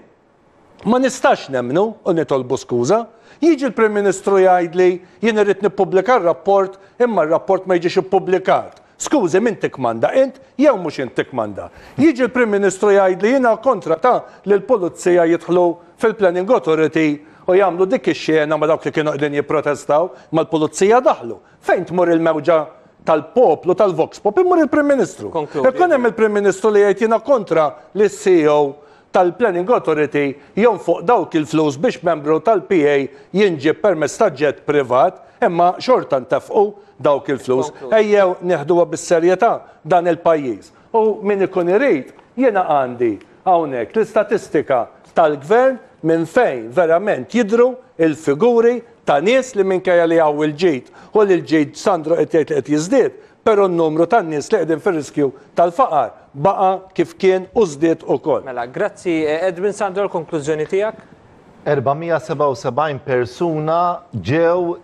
ma nistax nemnu u nitolbu skuża, jiġi l-Prim Ministru jgħidli jien irrid nippubblika r-rapport imma r-rapport ma jiġix ippubblikat. Skużi, min tikmanda int jew mhux int tikmanda. Jiġi l-Prim Ministru jgħidli jiena kontra ta' li l-Pulizija jidħlu fil-Planning Authority u jagħmlu dik ix-xena ma dawk li kienu qegħdin jipprotestaw mal-Pulizija daħlu. Fejn tmur il-mewġa tal-poplu tal-Vox Pop imur il-Prim Ministru. Ikun hemm il-Prim Ministru li jgħid jiena kontra li s-C E O tal-Planning Authority jonfoq dawk il-flus biex membru tal-P A jinġib permezz ta' ġett privat, imma xorta ntefqu dawk il-flus. Ejjew neħduha bis-serjetà dan il-pajjiż. U min ikun irid jiena għandi hawnhekk l-istatistika tal-gvern minn fejn verament jidhru il-figuri ta' nies li minkejja li hawn il-ġid u li l-ġid Sandro qed jgħid li qed jiżdied, però n-numru tan-nies li qegħdin fir-riskju tal-faqar baqa' kif kien u żdied ukoll. Mela, grazzi Edwin. Sandro, l-konklużjoni tiegħek? erbamija seba' u sebgħin persuna ġew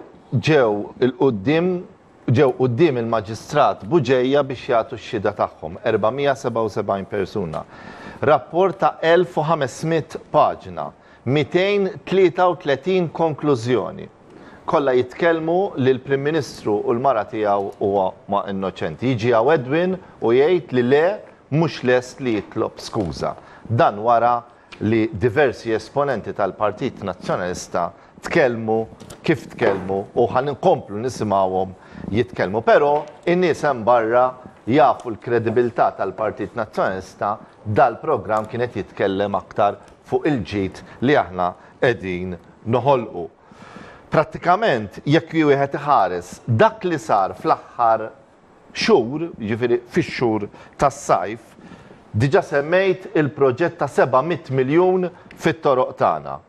ġew il-qudiem ġew quddiem il-Maġistrat Buġejja biex jagħtu x-xhieda tagħhom. erbamija seba' u sebgħin persuna. Rapport ta' elf u ħamesmiet paġna, miytejn tlieta u tletin konklużjoni. Kollha jitkellmu li l-Prim Ministru u l-mara tiegħu huwa ma' innoċenti. Jiġi hawn Edwin u jgħid li le mhux lest li jitlob skuża. Dan wara li diversi esponenti tal-Partit Nazzjonalista tkellmu kif tkellmu u ħan inkomplu nisimgħuhom jitkellmu. Però in-nies hemm barra jafu l-kredibilità tal-Partit Nazzjonalista dal-programm kienet jitkellem aktar fuq il-ġid li aħna qegħdin noħolqu. Prattikament, jekk wieħed iħares dak li sar fl-aħħar xhur, jiġifieri fix-xhur tas-sajf, diġà semmejt il-proġett ta' sebgħamiet miljun fit-toroq tagħna.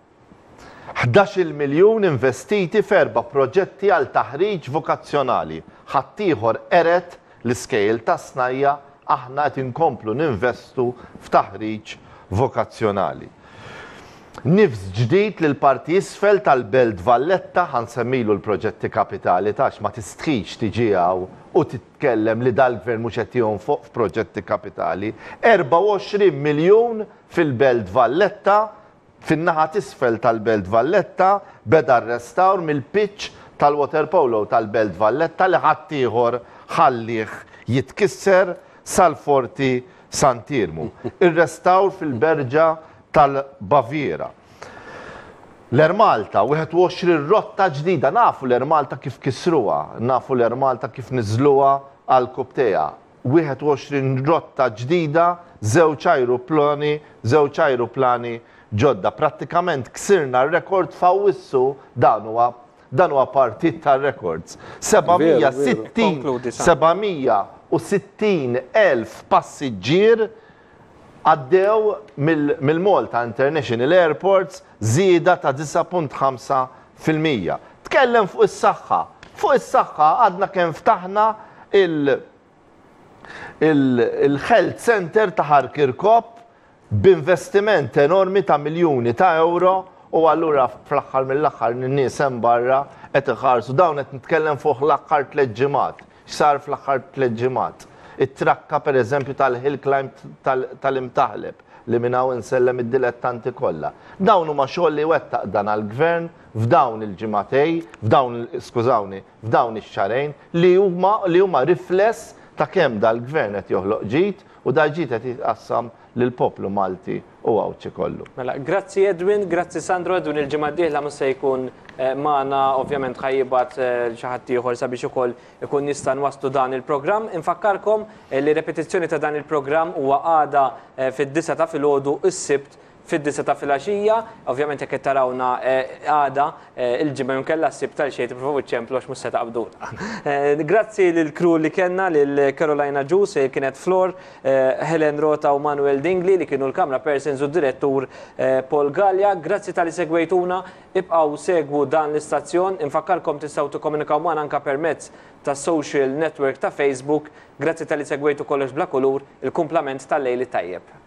ħdax-il miljun investiti f'erba' proġetti għal taħriġ vokazzjonali. Ħaddieħor eret l-iskejl ta' snajja aħna qed inkomplu ninvestu f'taħriġ vokazzjonali. Nifs ġdid lil parti isfel tal-Belt Valletta ħansemmilu l-proġetti kapitali tax ma tistħiġ tiġi hawn u titkellem li dal-gvern mhux qed jonfoq f'proġetti kapitali. erba' u għoxrin miljun fil-Belt Valletta, fin-naħa tisfel tal-Belt Valletta beda r-restawr mill-pitch tal-water polo tal-Belt Valletta li ħadd ieħor ħallih jitkisser sal-forti Santirmu. Ir-restawr fil-Berġa tal-Baviera. L-Ermalta, wieħed u għoxrin rotta ġdida, nafu l-Ermalta kif kisruha, nafu l-Ermalta kif niżluha għal kubteja. wieħed u għoxrin rotta ġdida, żewġ ajruplani, żewġ ajruplani ġodda. Prattikament ksirna r-rekord fawissu dan huwa dan huwa partit tar-records. sebgħumija u sittin elf passiġġier għaddew mill-Malta International Airports żieda ta' tisa punt ħamsa fil-mija. Tkellem fuq is-saħħa. Fuq is-saħħa għadna kemm ftaħna il-Health Center ta' Ħarkirkop b'investiment enormi ta' miljuni ta' euro u allura fl-aħħar mill-aħħar n-nies hemm barra qed iħarsu dawn qed nitkellem fuq l-aħħar tliet ġimgħat. X'sar fl-aħħar tliet ġimgħat? It-trakka pereżempju tal-hill climb tal-imtaħleb li minn hawn insellem id-dilettanti kollha. Dawn huma xogħol li wettaq dan għall-gvern f'dawn il-ġimgħatej, f'dawn skużawni, f'dawn ix-xarejn li huma li huma rifless ta' kemm dal-gvern qed joħloq ġid u da ġid qed jitqassam lill-poplu Malti u għawċi kollu. Mela, grazzi Edwin, grazzi Sandro, Edwin il-ġimgħa d-dieħla mhux se jkun magħna ovvjament ħajjibat xi ħadd ieħor sabiex ukoll ikun nista' nwasslu dan il-programm. Infakkarkom li repetizzjoni ta' dan il-programm huwa għada fid-disa ta' filgħodu is-Sibt fid-disa ta' filgħaxija, ovvjament jekk qed tarawna għada il-ġimgħa jinkella s-Sibt tal-xejn tipprovu ċemplox mhux se taqbduna. Grazzi lill-crew li kellna lil Carolina Gius li kienet Flor, Helen Rota u Manuel Dingli li kienu l-Kamra Persons u d-Direttur Paul Gallia. Grazzi tal-li segwejtuna, ibqgħu segwu dan l-istazzjon. Infakkarkom tistgħu tikkomunikaw magħna anke permezz tas social network ta' Facebook. Grazzi tal-li segwejtu kollox bla kulur, il-kumplament tal-lejli tajjeb.